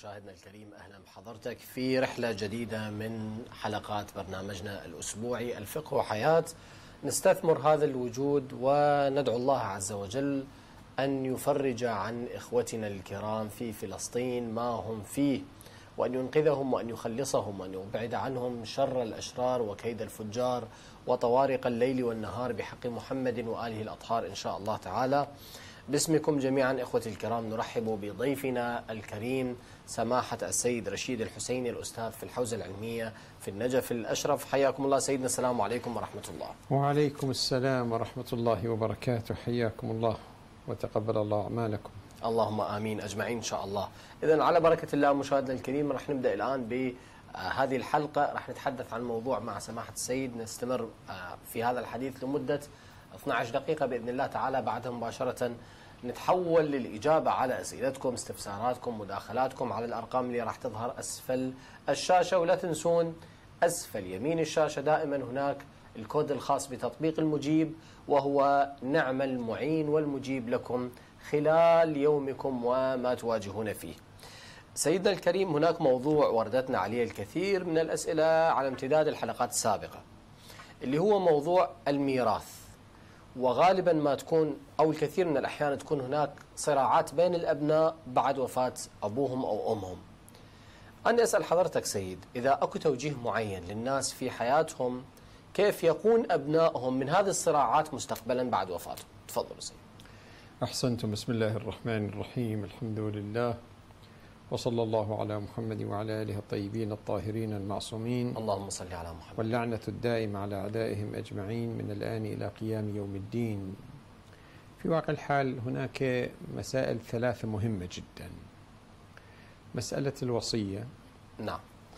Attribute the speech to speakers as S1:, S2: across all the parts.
S1: مشاهدنا الكريم، أهلا بحضرتك في رحلة جديدة من حلقات برنامجنا الأسبوعي الفقه وحياة. نستثمر هذا الوجود وندعو الله عز وجل أن يفرج عن إخوتنا الكرام في فلسطين ما هم فيه، وأن ينقذهم وأن يخلصهم وأن يبعد عنهم شر الأشرار وكيد الفجار وطوارق الليل والنهار بحق محمد وآله الأطهار إن شاء الله تعالى. باسمكم جميعا إخوتي الكرام نرحب بضيفنا الكريم سماحة السيد رشيد الحسيني، الأستاذ في الحوزة العلمية في النجف الأشرف. حياكم الله سيدنا، السلام عليكم ورحمة الله.
S2: وعليكم السلام ورحمة الله وبركاته، حياكم الله وتقبل الله أعمالكم.
S1: اللهم آمين أجمعين إن شاء الله. إذن على بركة الله مشاهدنا الكريم رح نبدأ الآن بهذه الحلقة، رح نتحدث عن موضوع مع سماحة السيد، نستمر في هذا الحديث لمدة 12 دقيقة بإذن الله تعالى. بعدها مباشرة نتحول للإجابة على أسئلتكم، استفساراتكم، مداخلاتكم على الأرقام اللي راح تظهر أسفل الشاشة. ولا تنسون أسفل يمين الشاشة دائما هناك الكود الخاص بتطبيق المجيب، وهو نعم المعين والمجيب لكم خلال يومكم وما تواجهون فيه. سيدنا الكريم، هناك موضوع وردتنا عليه الكثير من الأسئلة على امتداد الحلقات السابقة، اللي هو موضوع الميراث. وغالبا ما تكون أو الكثير من الأحيان تكون هناك صراعات بين الأبناء بعد وفاة أبوهم أو أمهم. أنا أسأل حضرتك سيد، إذا أكو توجيه معين للناس في حياتهم كيف يكون أبنائهم من هذه الصراعات مستقبلا بعد وفاتهم؟ تفضلوا سيد.
S2: أحسنتم. بسم الله الرحمن الرحيم، الحمد لله وصلى الله على محمد وعلى آله الطيبين الطاهرين المعصومين،
S1: اللهم صل على محمد.
S2: واللعنة الدائمة على أعدائهم أجمعين من الآن إلى قيام يوم الدين. في واقع الحال هناك مسائل ثلاثة مهمة جدا: مسألة الوصية،
S1: نعم،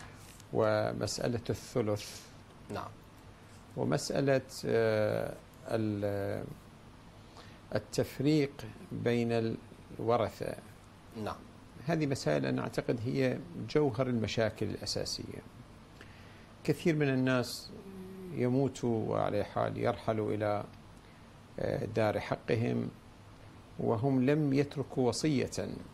S2: ومسألة الثلث،
S1: نعم،
S2: ومسألة التفريق بين الورثة.
S1: نعم.
S2: هذه مسائل أنا أعتقد هي جوهر المشاكل الأساسية. كثير من الناس يموتوا وعلى حال يرحلوا إلى دار حقهم وهم لم يتركوا وصية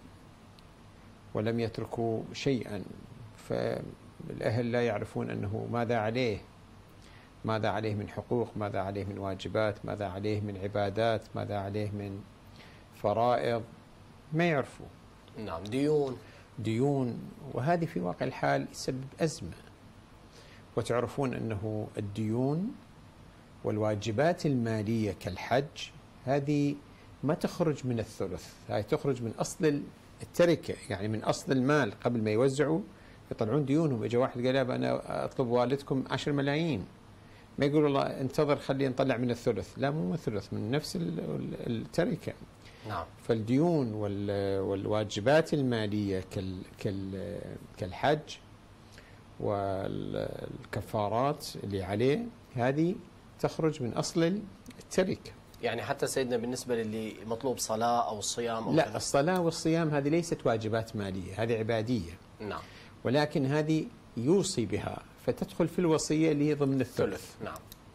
S2: ولم يتركوا شيئا، فالأهل لا يعرفون أنه ماذا عليه من حقوق، ماذا عليه من واجبات، ماذا عليه من عبادات، ماذا عليه من فرائض، ما يعرفوا.
S1: نعم،
S2: ديون، وهذه في واقع الحال يسبب أزمة. وتعرفون أنه الديون والواجبات المالية كالحج هذه ما تخرج من الثلث، هاي تخرج من أصل التركة، يعني من أصل المال. قبل ما يوزعوا يطلعون ديونهم. إجا واحد قال أنا أطلب والدكم 10 ملايين، ما يقول الله انتظر خلي نطلع من الثلث، لا، مو من الثلث، من نفس التركة.
S1: نعم.
S2: فالديون والواجبات المالية كالحج والكفارات اللي عليه هذه تخرج من أصل التركة.
S1: يعني حتى سيدنا بالنسبة للي مطلوب صلاة أو صيام أو
S2: لا،
S1: كذا.
S2: الصلاة والصيام هذه ليست واجبات مالية، هذه عبادية.
S1: نعم.
S2: ولكن هذه يوصي بها فتدخل في الوصية اللي هي ضمن الثلث.
S1: نعم.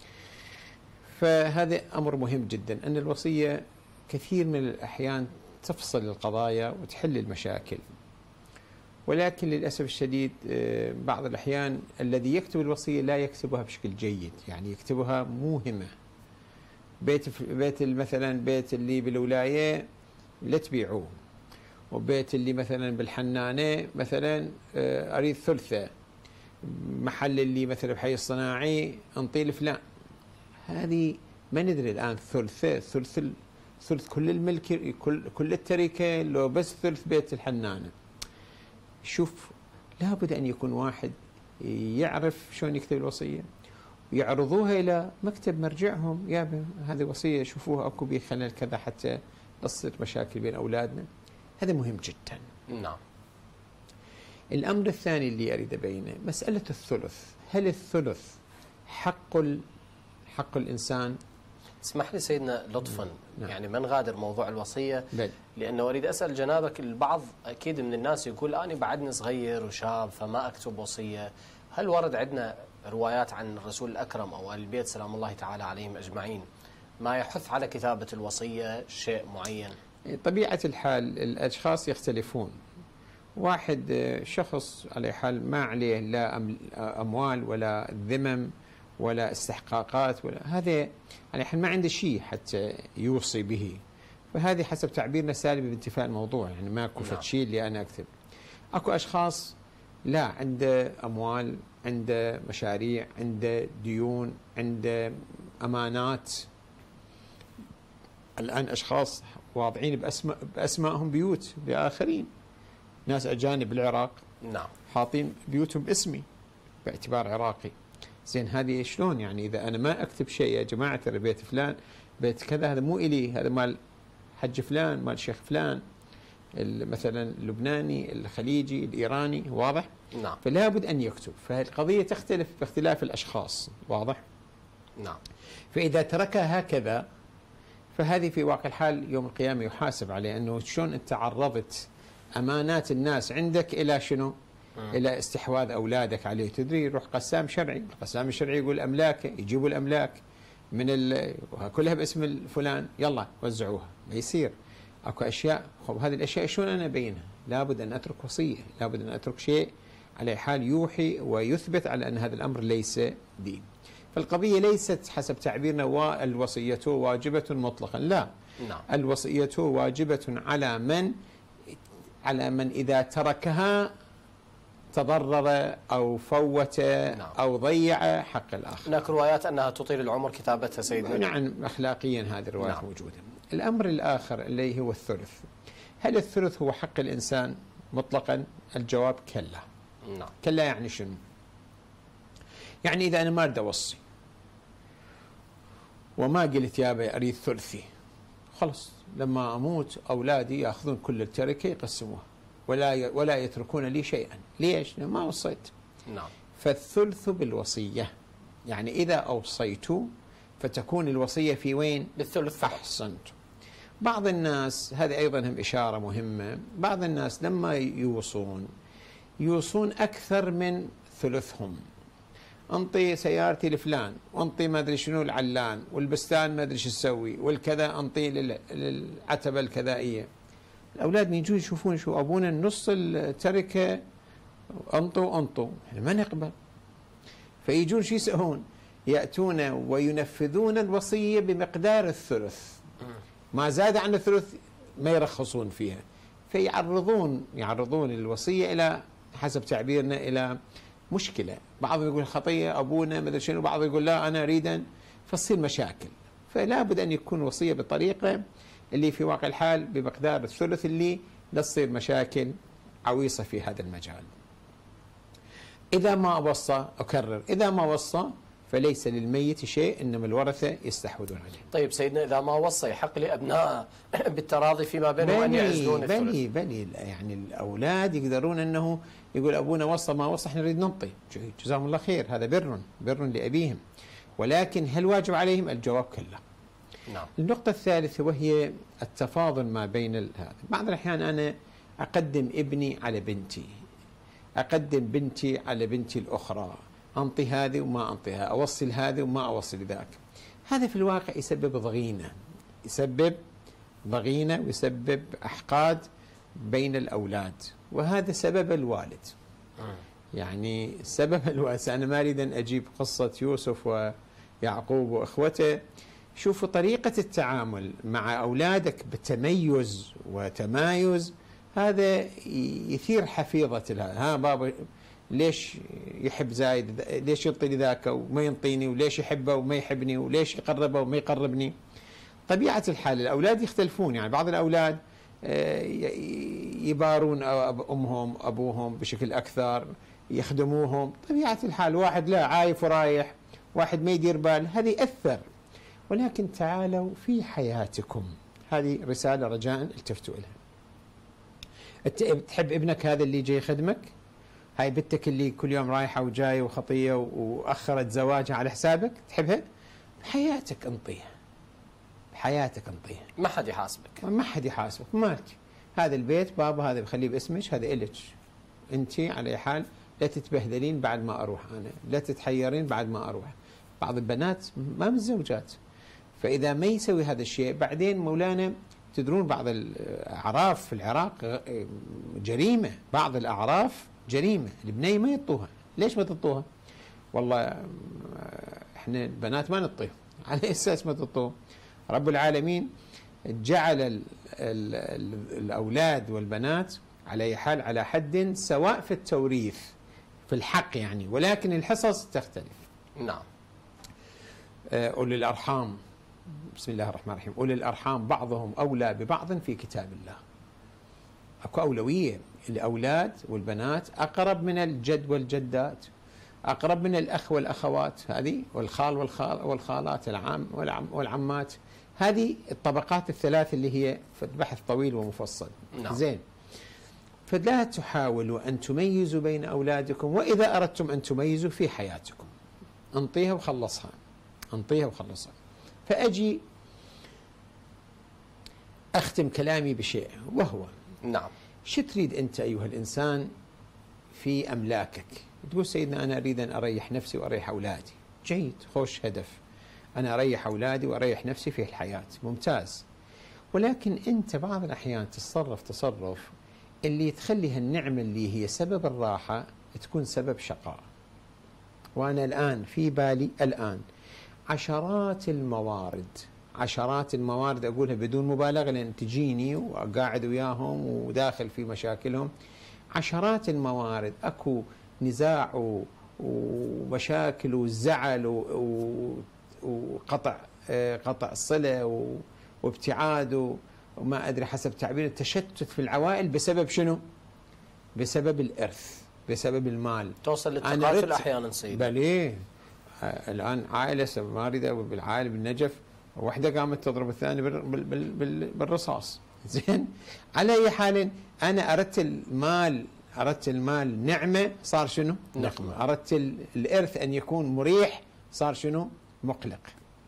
S2: فهذا أمر مهم جدا، أن الوصية كثير من الأحيان تفصل القضايا وتحل المشاكل. ولكن للأسف الشديد بعض الأحيان الذي يكتب الوصية لا يكتبها بشكل جيد، يعني يكتبها موهمة. بيت مثلا بيت اللي بالولاية لا تبيعوه، وبيت اللي مثلا بالحنانة مثلا أريد ثلثة، محل اللي مثلا بحي الصناعي انطي لفلان. هذه ما ندري الآن ثلث كل الملك، كل التركة، لو بس ثلث بيت الحنانة. شوف، لابد أن يكون واحد يعرف شلون يكتب الوصية ويعرضوها إلى مكتب مرجعهم، يا هذه وصية شوفوها أكو بي خلل كذا حتى تصير مشاكل بين أولادنا. هذا مهم جدا.
S1: نعم.
S2: الأمر الثاني اللي أريد أبينه مسألة الثلث. هل الثلث حق الإنسان؟
S1: اسمح لي سيدنا لطفا،
S2: نعم.
S1: يعني ما نغادر موضوع الوصية،
S2: بل.
S1: لأنه أريد أسأل جنابك، البعض أكيد من الناس يقول أنا بعدني صغير وشاب فما أكتب وصية. هل ورد عندنا روايات عن الرسول الأكرم أو آل البيت سلام الله تعالى عليهم أجمعين ما يحث على كتابة الوصية شيء معين؟
S2: طبيعة الحال الأشخاص يختلفون، واحد شخص على حال ما عليه لا أموال ولا ذمم ولا استحقاقات ولا هذا، على حال ما عنده شيء حتى يوصي به، فهذه حسب تعبيرنا سالبة بانتفاء الموضوع، يعني ماكو فد شيء اللي أنا أكتب. أكو أشخاص لا عنده أموال، عنده مشاريع، عنده ديون، عنده أمانات. الآن أشخاص واضعين بأسمائهم بيوت لآخرين، ناس أجانب بالعراق
S1: نعم
S2: حاطين بيوتهم باسمي باعتبار عراقي. زين هذه شلون يعني؟ إذا أنا ما أكتب شيء يا جماعة ترى بيت فلان بيت كذا، هذا مو إلي، هذا مال حج فلان، مال شيخ فلان، مثلا اللبناني، الخليجي، الإيراني، واضح؟
S1: نعم.
S2: فلا بد أن يكتب. فالقضية تختلف باختلاف الأشخاص، واضح؟
S1: نعم.
S2: فإذا تركها هكذا فهذه في واقع الحال يوم القيامة يحاسب عليه، أنه شلون أنت عرضت أمانات الناس عندك إلى شنو؟ إلى استحواذ أولادك عليه. تدري يروح قسام شرعي، القسام الشرعي يقول أملاكه، يجيبوا الأملاك من كلها باسم فلان، يلا وزعوها، ما يصير. اكو اشياء، خب هذه الاشياء شلون انا ابينها؟ لابد ان اترك وصيه، لابد ان اترك شيء على حال يوحي ويثبت على ان هذا الامر ليس دين. فالقضيه ليست حسب تعبيرنا والوصيه واجبه مطلقا، لا.
S1: نعم.
S2: الوصيه واجبه على من اذا تركها تضرر او فوت او ضيع حق الاخر.
S1: هناك روايات انها تطيل العمر كتابتها سيدنا.
S2: نعم، اخلاقيا هذه الروايات
S1: نعم.
S2: موجوده. الأمر الآخر اللي هو الثلث، هل الثلث هو حق الإنسان مطلقا؟ الجواب كلا.
S1: نعم.
S2: كلا يعني شنو؟ يعني إذا أنا ما أريد أوصي وما قلت يابا أريد ثلثي، خلص لما أموت أولادي يأخذون كل التركة يقسموها ولا يتركون لي شيئا. ليش؟ ما وصيت.
S1: نعم.
S2: فالثلث بالوصية، يعني إذا أوصيت فتكون الوصية في وين؟
S1: بالثلث.
S2: أحسنت. بعض الناس، هذه أيضا هم إشارة مهمة، بعض الناس لما يوصون أكثر من ثلثهم. أنطي سيارتي لفلان، وأنطي ما أدري شنو العلان، والبستان ما أدري شو تسوي، والكذا أنطي للعتبة الكذائية. الأولاد يجون يشوفون شو أبونا نص التركة أنطوا، احنا ما نقبل. فيجون شو يسوون؟ يأتون وينفذون الوصية بمقدار الثلث، ما زاد عن الثلث ما يرخصون فيها، فيعرضون الوصية إلى حسب تعبيرنا إلى مشكلة. بعضهم يقول خطية أبونا ما أدري شنو، بعض يقول لا أنا أريد، فتصير مشاكل. فلا بد أن يكون وصية بطريقة اللي في واقع الحال بمقدار الثلث اللي لا تصير مشاكل عويصة في هذا المجال. إذا ما وصى، أكرر، إذا ما وصى فليس للميت شيء، إنما الورثة يستحوذون عليه.
S1: طيب سيدنا، إذا ما وصى يحق لأبناء بالتراضي فيما بينهم أن يعزلون الثلث؟
S2: بني يعني الأولاد يقدرون أنه يقول أبونا وصى ما وصى احنا نريد ننطي، جزاهم الله خير، هذا بر لأبيهم. ولكن هل واجب عليهم؟ الجواب كلا.
S1: نعم.
S2: النقطة الثالثة وهي التفاضل ما بين هذا. بعض الأحيان أنا أقدم ابني على بنتي، أقدم بنتي على بنتي الأخرى، أنطي هذه وما أنطيها، أوصل هذه وما أوصل ذاك. هذا في الواقع يسبب ضغينة ويسبب أحقاد بين الأولاد، وهذا سبب الوالد. يعني سبب الوالد. أنا ما أريد أن أجيب قصة يوسف ويعقوب وإخوته. شوفوا طريقة التعامل مع أولادك بتميز وتمايز، هذا يثير حفيظة ها بابا ليش يحب زايد، ليش ينطي لذاك وما ينطيني، وليش يحبه وما يحبني، وليش يقربه وما يقربني. طبيعة الحال الأولاد يختلفون، يعني بعض الأولاد يبارون أمهم أبوهم بشكل أكثر، يخدموهم. طبيعة الحال واحد لا عايف ورايح، واحد ما يدير بال، هذه يأثر. ولكن تعالوا في حياتكم، هذه رسالة رجاء التفتوا لها. تحب ابنك هذا اللي جاي يخدمك؟ هاي بنتك اللي كل يوم رايحة وجاية وخطية وأخرت زواجها على حسابك، تحبها؟ بحياتك انطيها، بحياتك انطيها،
S1: ما حد يحاسبك،
S2: مالك. هذا البيت بابا هذا بخليه باسمك، هذا إلك أنت على حال. لا تتبهدلين بعد ما أروح أنا، لا تتحيرين بعد ما أروح. بعض البنات ما متزوجات، فإذا ما يسوي هذا الشيء بعدين مولانا تدرون بعض الأعراف في العراق جريمة، بعض الأعراف جريمة، البنية ما يطوها. ليش ما تطوها؟ والله احنا البنات ما نطيهم. على اساس ما تطوهم؟ رب العالمين جعل الأولاد والبنات على أي حال على حد سواء في التوريث في الحق يعني، ولكن الحصص تختلف.
S1: نعم.
S2: أولي الأرحام، بسم الله الرحمن الرحيم، أولي الأرحام بعضهم أولى ببعض في كتاب الله. أكو أولوية، الأولاد والبنات أقرب من الجد والجدات، أقرب من الأخ والأخوات، هذه والخال والخالات، العام والعمات، هذه الطبقات الثلاث اللي هي في بحث طويل ومفصل.
S1: نعم.
S2: زين، فلا تحاولوا أن تميزوا بين أولادكم، وإذا أردتم أن تميزوا في حياتكم انطيها وخلصها، انطيها وخلصها. فأجي أختم كلامي بشيء، وهو
S1: نعم،
S2: شو تريد أنت أيها الإنسان في أملاكك؟ تقول سيدنا أنا أريد أن أريح نفسي وأريح أولادي. جيد، خوش هدف، أنا أريح أولادي وأريح نفسي في الحياة، ممتاز. ولكن أنت بعض الأحيان تتصرف تصرف اللي تخلي هالنعمة اللي هي سبب الراحة تكون سبب شقاء. وأنا الآن في بالي الآن عشرات الموارد أقولها بدون مبالغة لأن تجيني وقاعد وياهم وداخل في مشاكلهم، عشرات الموارد، أكو نزاع ومشاكل وزعل وقطع الصلة وابتعاد وما أدري حسب تعبير التشتت في العوائل بسبب شنو؟ بسبب الإرث، بسبب المال.
S1: توصل للتقاتل أحيانا سيدي.
S2: بل إيه، الآن عائلة ماردة بالعائلة بالنجف، واحدة قامت تضرب الثانية بالرصاص. زين، على أي حال أنا أردت المال نعمة، صار شنو؟ نقمة. أردت الإرث أن يكون مريح، صار شنو؟ مقلق.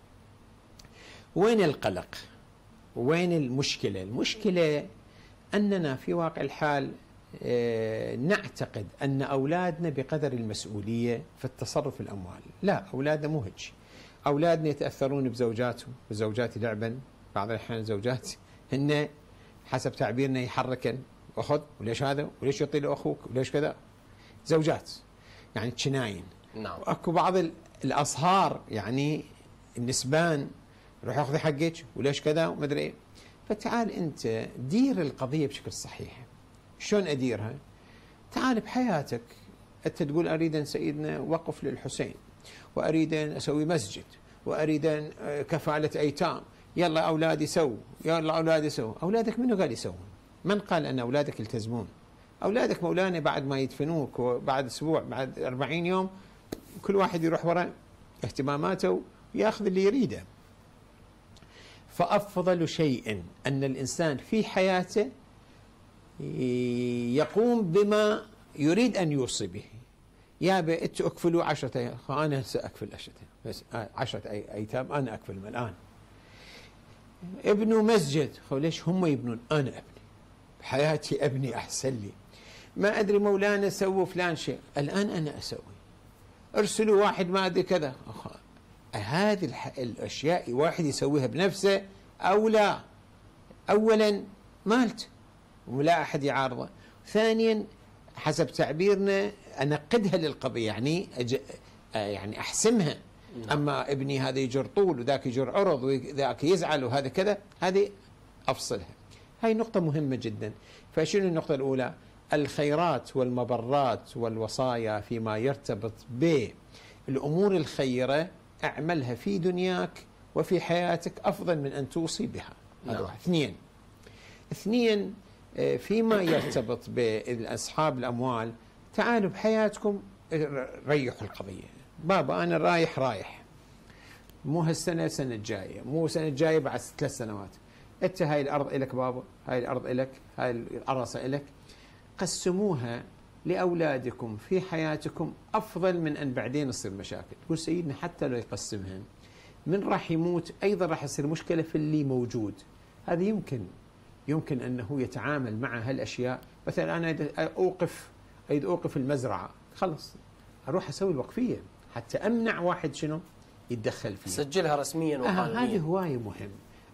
S2: وين القلق؟ وين المشكلة؟ المشكلة أننا في واقع الحال نعتقد أن أولادنا بقدر المسؤولية في التصرف في الأموال. لا، أولادنا مو هيك. أولادنا يتأثرون بزوجاتهم، بزوجاتي لعبا، بعض الأحيان زوجات هن حسب تعبيرنا يحركن، أخذ وليش هذا وليش يعطي له أخوك وليش كذا، زوجات يعني تشناين.
S1: نعم.
S2: وأكو بعض الأصهار يعني النسبان، روح أخذي حقك وليش كذا وما أدري إيه. فتعال أنت دير القضية بشكل صحيح. شلون أديرها؟ تعال بحياتك أنت تقول أريد أن سيدنا وقف للحسين، وأريد أن أسوي مسجد، وأريد أن كفالة أيتام، يلا أولادي سووا، يلا أولادي سووا. أولادك منو قال يسوون؟ من قال أن أولادك يلتزمون؟ أولادك مولانا بعد ما يدفنوك وبعد أسبوع بعد 40 يوم كل واحد يروح وراء اهتماماته ويأخذ اللي يريده. فأفضل شيء أن الإنسان في حياته يقوم بما يريد أن يوصي به. يا بيت أكفلوا 10 أيام، أنا سأكفل 10 بس 10 أيتام أنا أكفلهم الآن. ابنوا مسجد، ليش هم يبنون؟ أنا أبني بحياتي، أبني أحسن لي. ما أدري مولانا سووا فلان شيء، الآن أنا أسوي. أرسلوا واحد ما أدري كذا. هذه الأشياء واحد يسويها بنفسه أو لا؟ أولا مالت ولا أحد يعارضه. ثانيا حسب تعبيرنا أنقدها للقضية، يعني أحسمها. أما ابني هذا يجر طول وذاك يجر عرض وذاك يزعل وهذا كذا، هذه أفصلها. هاي نقطة مهمة جدا. فشنو النقطة الأولى؟ الخيرات والمبرات والوصايا فيما يرتبط بالأمور الخيرة أعملها في دنياك وفي حياتك أفضل من أن توصي بها. هذا واحد. اثنين فيما يرتبط بأصحاب الأموال، تعالوا بحياتكم ريحوا القضية. بابا أنا رايح مو هالسنة، السنة الجاية، مو السنة الجاية بعد 3 سنوات. أنت هاي الأرض إلك بابا، هاي الأرض إلك، هاي الأرصة إلك. قسموها لأولادكم في حياتكم أفضل من أن بعدين تصير مشاكل. تقول سيدنا حتى لو يقسمهن من راح يموت أيضا راح يصير مشكلة في اللي موجود. هذا يمكن أنه يتعامل مع هالأشياء. مثلا أنا أريد أوقف المزرعة، خلص أروح أسوي الوقفية حتى أمنع واحد شنو يتدخل فيه،
S1: سجلها رسميا وقانونيا.
S2: هذه هواية مهم.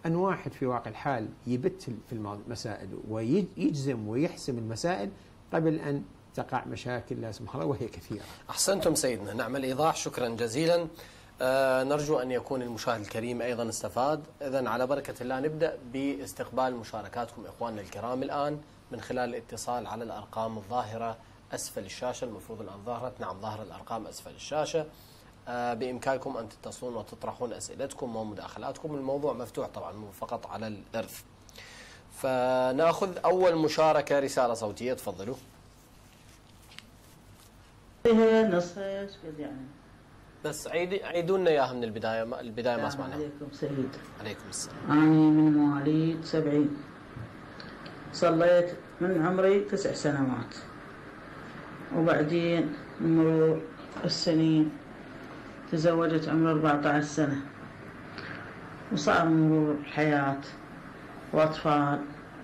S2: أن واحد في واقع الحال يبت في المسائل ويجزم ويحسم المسائل قبل أن تقع مشاكل لا سمح الله وهي كثيرة.
S1: أحسنتم سيدنا، نعم الإيضاح، شكرا جزيلا. نرجو أن يكون المشاهد الكريم أيضا استفاد. إذن على بركة الله نبدأ باستقبال مشاركاتكم إخواننا الكرام الآن من خلال الاتصال على الأرقام الظاهرة أسفل الشاشة. المفروض الآن ظهرت، نعم ظهر الأرقام أسفل الشاشة. بإمكانكم أن تتصلون وتطرحون أسئلتكم ومداخلاتكم. الموضوع مفتوح طبعا مو فقط على الإرث. فنأخذ أول مشاركة، رسالة صوتية، تفضلوا. بس عيدوا لنا اياها من البدايه، البدايه ما سمعناها.
S3: عليكم سيد.
S1: عليكم السلام.
S3: أنا من مواليد 70، صليت من عمري 9 سنوات، وبعدين مرور السنين تزوجت عمري 14 سنة، وصار مرور الحياة وأطفال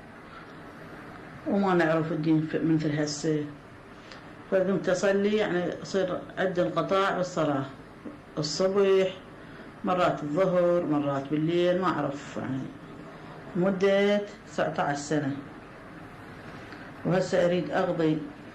S3: وما نعرف الدين مثل هسه. فقمت أصلي، يعني يصير عندي انقطاع بالصلاة، الصبح مرات الظهر مرات بالليل، ما أعرف، يعني مدة 19 سنة. وهسه أريد أقضي،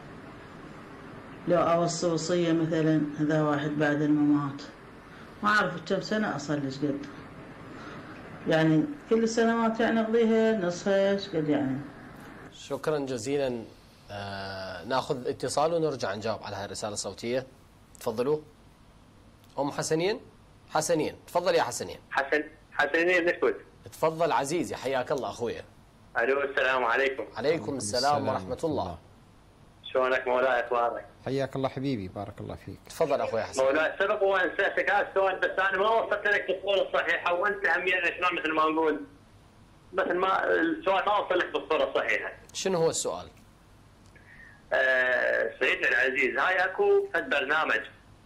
S3: لو أوصي وصية مثلا، هذا واحد بعد الممات، ما أعرف كم سنة أصلي شقد، يعني كل السنوات يعني أقضيها نصها شقد يعني.
S1: شكرا جزيلا. ناخذ اتصال ونرجع نجاوب على هذه الرسالة الصوتية. تفضلوا. أم حسنين. حسنين، تفضل يا حسنين.
S4: حسنين نسود.
S1: تفضل عزيزي، حياك الله أخويا.
S4: ألو، السلام عليكم.
S1: عليكم السلام ورحمة الله.
S4: شلونك مولاي، أخبارك؟
S2: حياك الله حبيبي، بارك الله فيك.
S1: تفضل أخوي حسن.
S4: مولاي سبق وأن سألتك هذا السؤال، بس أنا ما وصلت لك بالصورة الصحيحة، وأنت أهمية شلون مثل ما نقول، مثل ما السؤال ما وصل لك بالصورة الصحيحة.
S1: شنو هو السؤال؟
S4: سيدنا العزيز، هاي أكو فد برنامج.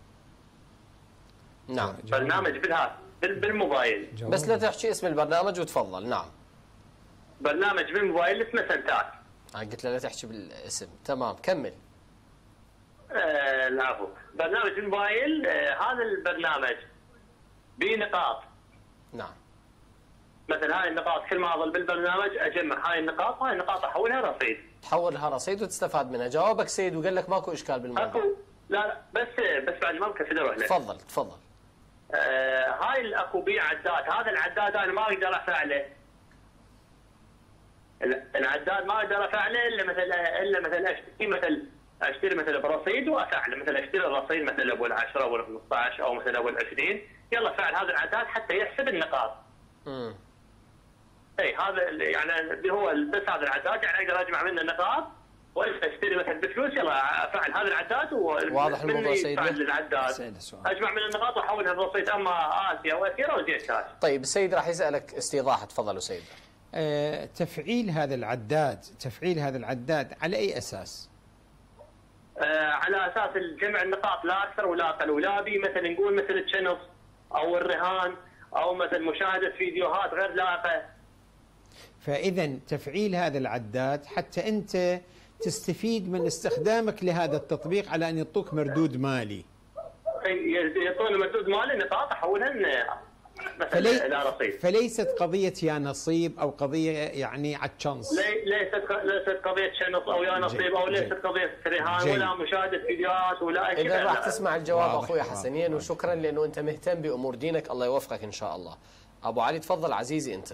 S1: نعم.
S4: برنامج بالموبايل.
S1: بس لا تحكي اسم البرنامج وتفضل. نعم.
S4: برنامج بالموبايل اسمه سنتات.
S1: قلت له لا تحكي بالاسم. تمام، كمل.
S4: العفو. برنامج الموبايل، هذا البرنامج به نقاط.
S1: نعم.
S4: مثلا هاي النقاط كل ما اظل بالبرنامج اجمع هاي النقاط، وهاي النقاط احولها رصيد.
S1: تحولها رصيد وتستفاد منها. جاوبك سيد وقال لك ماكو اشكال بالموضوع.
S4: لا بس بعد ما ممكن اروح له.
S1: تفضل.
S4: هاي الاكو بيه عداد، هذا العداد انا ما اقدر افعله. العداد ما اقدر افعله الا مثل اشتري مثل برصيد وافعله، مثل اشتري الرصيد مثل ابو ال10 او ال15 او مثل ابو ال20، يلا فعل هذا العداد حتى يحسب النقاط. اي هذا يعني هو بس هذا العداد، يعني اقدر اجمع منه النقاط واشتري مثلا بفلوس، يلا افعل هذا العداد.
S1: واضح الموضوع سيدنا.
S4: العداد اجمع من النقاط واحولها الرصيد، اما اسيا واسيره وزيت كاش.
S1: طيب السيد راح يسالك استيضاح. تفضلوا سيد.
S2: تفعيل هذا العداد على اي اساس؟
S4: على اساس جمع النقاط، لا اكثر ولا اقل، ولا بي مثلا نقول مثل الشنص او الرهان او مثلا مشاهده فيديوهات غير لائقه.
S2: فاذا تفعيل هذا العداد حتى انت تستفيد من استخدامك لهذا التطبيق على ان يعطوك مردود مالي.
S4: يعطوني مردود مالي، نقاط احولها مثلا الى رصيد.
S2: فليست قضيه يا نصيب او قضيه يعني على الشانس.
S4: ليست قضيه شنص او يا نصيب، او ليست قضيه رهان ولا مشاهده فيديوهات ولا شيء.
S1: اذا راح تسمع الجواب اخوي حسنين، وشكرا لانه انت مهتم بامور دينك، الله يوفقك ان شاء الله. ابو علي تفضل عزيزي انت.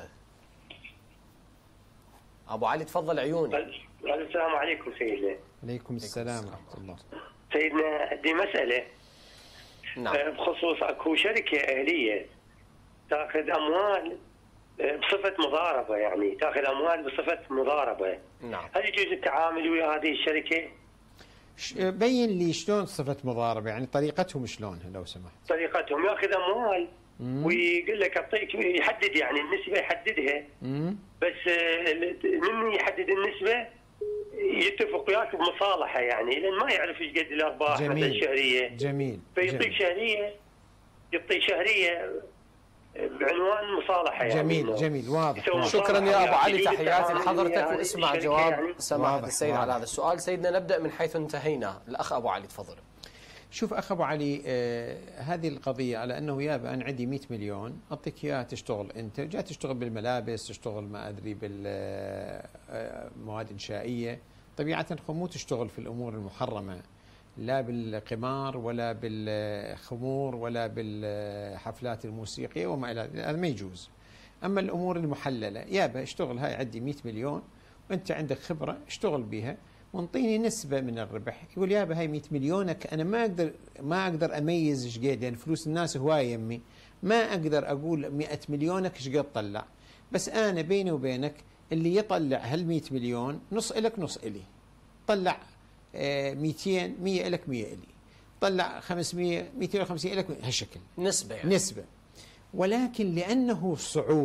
S1: ابو علي تفضل عيوني.
S4: السلام عليكم سيدنا.
S2: عليكم السلام ورحمه الله.
S4: سيدنا عندي مساله.
S1: نعم.
S4: بخصوص اكو شركه اهليه تاخذ اموال بصفه مضاربه، يعني تاخذ اموال بصفه مضاربه.
S1: نعم.
S4: هل يجوز التعامل ويا هذه الشركه؟
S2: بين لي شلون صفه مضاربه، يعني طريقتهم شلونها لو سمحت.
S4: طريقتهم ياخذ اموال ويقول لك اعطيك، يحدد يعني النسبه يحددها. بس من يحدد النسبه يتفق وياك بمصالحه، يعني لان ما يعرف ايش قد الارباح مثلا شهريه.
S2: جميل.
S4: فيعطيك شهريه، يعطيك شهريه بعنوان مصالحه يعني.
S2: جميل واضح.
S1: شكرا يا ابو علي، تحياتي لحضرتك، واسمع جواب سماحه السيد على هذا السؤال. سيدنا نبدا من حيث انتهينا. الاخ ابو علي تفضل.
S2: شوف أخ أبو علي، هذه القضية على أنه يابا أنا عندي 100 مليون أعطيك إياها تشتغل أنت، جاي تشتغل بالملابس، تشتغل ما أدري بالمواد إنشائية، طبيعة مو تشتغل في الأمور المحرمة، لا بالقمار ولا بالخمور ولا بالحفلات الموسيقية وما إلى ذلك، هذا ما يجوز. أما الأمور المحللة يابا اشتغل، هاي عندي 100 مليون وأنت عندك خبرة اشتغل بها وانطيني نسبة من الربح. يقول يابا هاي 100 مليونك أنا ما أقدر أميز إيش قد، يعني فلوس الناس هواية يمي، ما أقدر أقول 100 مليونك إيش قد طلع، بس أنا بيني وبينك اللي يطلع هال 100 مليون نص إلك نص إلي، طلع 200 100 إلك 100 إلي، طلع 500 250 إلك، هالشكل
S1: نسبة يعني.
S2: نسبة. ولكن لأنه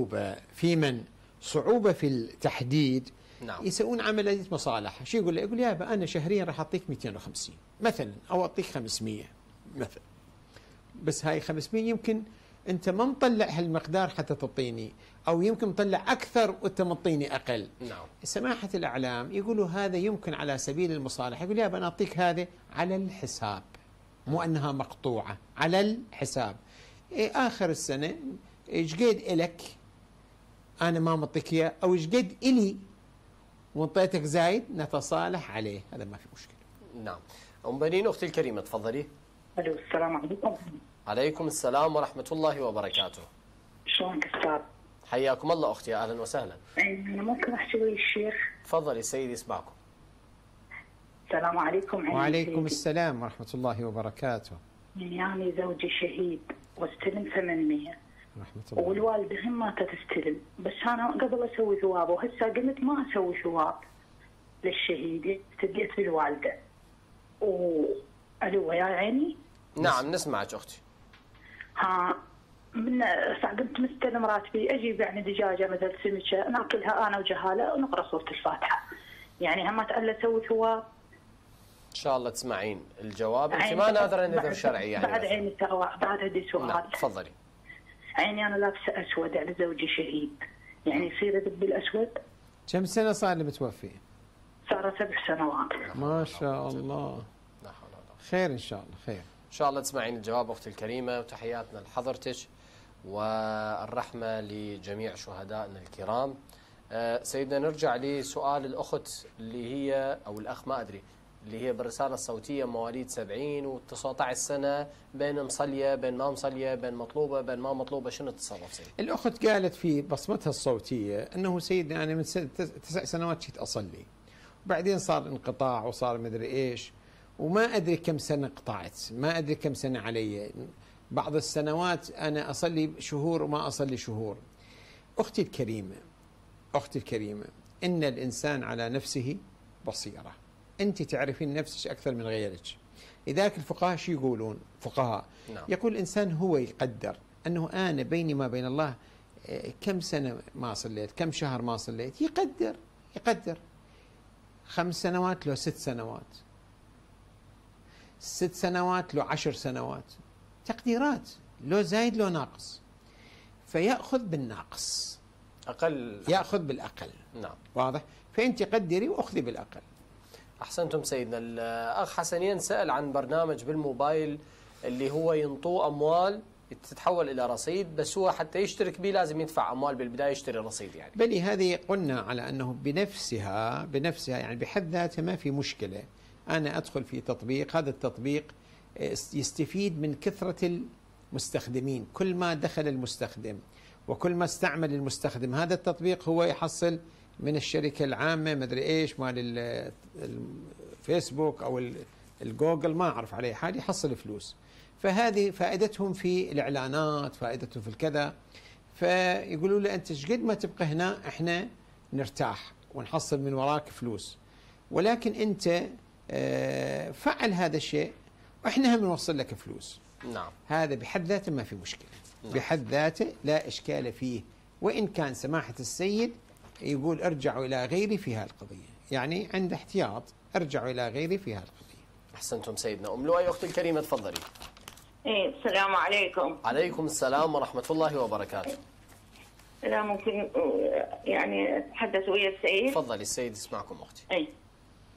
S2: صعوبة في التحديد،
S1: نعم.
S2: يسوون عملية مصالحة. شو يقول له؟ يقول يابا أنا شهريا راح أعطيك 250 مثلا، أو أعطيك 500 مثلا، بس هاي 500 يمكن أنت ما مطلع هالمقدار حتى تعطيني، أو يمكن مطلع أكثر وأنت مطيني أقل.
S1: نعم.
S2: سماحة الأعلام يقولوا هذا يمكن على سبيل المصالحة، يقول يابا أنا أعطيك هذا على الحساب، مو أنها مقطوعة، على الحساب. آخر السنة إيش قد إلك أنا ما مطيك إياه، أو إيش قد إلي وانطيتك زايد نتصالح عليه، هذا ما في مشكلة.
S1: نعم. أم بنين أختي الكريمة تفضلي.
S5: الو السلام عليكم.
S1: عليكم السلام ورحمة الله وبركاته.
S5: شلونك استاذ؟
S1: حياكم الله أختي، أهلا وسهلا.
S5: انا ممكن احكي ويا الشيخ؟
S1: تفضلي سيدي اسمعكم.
S5: السلام عليكم.
S2: وعليكم السلام ورحمة الله وبركاته.
S5: يعني زوجي شهيد واستلم 800
S2: رحمة الله.
S5: والوالدة هم ما تستلم، بس انا قبل اسوي ثواب وهسه قلت ما اسوي ثواب للشهيد، ابتديت بالوالدة. الو يا عيني؟
S1: نعم نسمعك أختي.
S5: ها من ساعة كنت مستلم راتبي اجيب يعني دجاجه مثل سمكه ناكلها انا وجهاله ونقرا سوره الفاتحه، يعني هم تقول اسوي ثواب.
S1: إن شاء الله تسمعين الجواب، أنت ما ناظرة نذر شرعي يعني.
S5: بعد عيني بعد عندي سؤال.
S1: نعم تفضلي.
S5: عيني انا لابسه اسود على زوجي شهيد، يعني يصير ادب بالاسود؟
S2: كم سنة صار اللي متوفي؟
S5: صار 7 سنوات.
S2: ما شاء الله.
S1: لا حول ولا قوة.
S2: خير إن شاء الله خير.
S1: إن شاء الله تسمعين الجواب أختي الكريمة، وتحياتنا لحضرتك والرحمة لجميع شهدائنا الكرام. سيدنا نرجع لسؤال الأخت اللي هي أو الأخ ما أدري، اللي هي بالرسالة الصوتية مواليد 70 و19 سنة، بين مصلية بين ما مصلية، بين مطلوبة بين ما مطلوبة، شنو التصرف سيدي؟
S2: الأخت قالت في بصمتها الصوتية أنه سيدنا أنا من 9 سنوات كنت أصلي، وبعدين صار انقطاع وصار مدري إيش، وما أدري كم سنة قطعت، ما أدري كم سنة علي، بعض السنوات أنا أصلي شهور وما أصلي شهور. أختي الكريمة إن الإنسان على نفسه بصيرة، أنت تعرفين نفسك أكثر من غيرك. لذلك الفقهاء شو يقولون؟ فقهاء
S1: نعم.
S2: يقول الإنسان هو يقدر أنه أنا بيني ما بين الله كم سنة ما صليت، كم شهر ما صليت، يقدر 5 سنوات لو 6 سنوات، 6 سنوات لو 10 سنوات، تقديرات، لو زايد لو ناقص، فيأخذ بالناقص، يأخذ بالأقل.
S1: نعم
S2: واضح؟ فأنت قدري وأخذي بالأقل.
S1: أحسنتم سيدنا. الأخ حسنين سأل عن برنامج بالموبايل اللي هو ينطوه أموال تتحول إلى رصيد، بس هو حتى يشترك به لازم يدفع أموال بالبداية يشتري رصيد يعني.
S2: بلي هذه قلنا على أنه بنفسها يعني بحد ذاتها ما في مشكلة. أنا أدخل في تطبيق، هذا التطبيق يستفيد من كثرة المستخدمين، كل ما دخل المستخدم وكل ما استعمل المستخدم هذا التطبيق هو يحصل من الشركة العامة مدري إيش مال الفيسبوك أو الجوجل ما أعرف عليه حال، يحصل فلوس. فهذه فائدتهم في الإعلانات، فائدتهم في الكذا، فيقولوا له أنت قد ما تبقى هنا إحنا نرتاح ونحصل من وراك فلوس، ولكن أنت فعل هذا الشيء وإحنا هم نوصل لك فلوس.
S1: نعم.
S2: هذا بحد ذاته ما في مشكلة. نعم. بحد ذاته لا إشكال فيه، وإن كان سماحة السيد يقول ارجعوا إلى غيري في هذه القضية، يعني عند احتياط ارجعوا إلى غيري في هذه القضية.
S1: أحسنتم سيدنا. أم لؤي أختي الكريمة تفضلي.
S6: السلام عليكم.
S1: عليكم السلام ورحمة الله وبركاته.
S6: لا ممكن يعني أتحدث ويا السيد؟
S1: تفضلي السيد يسمعكم أختي.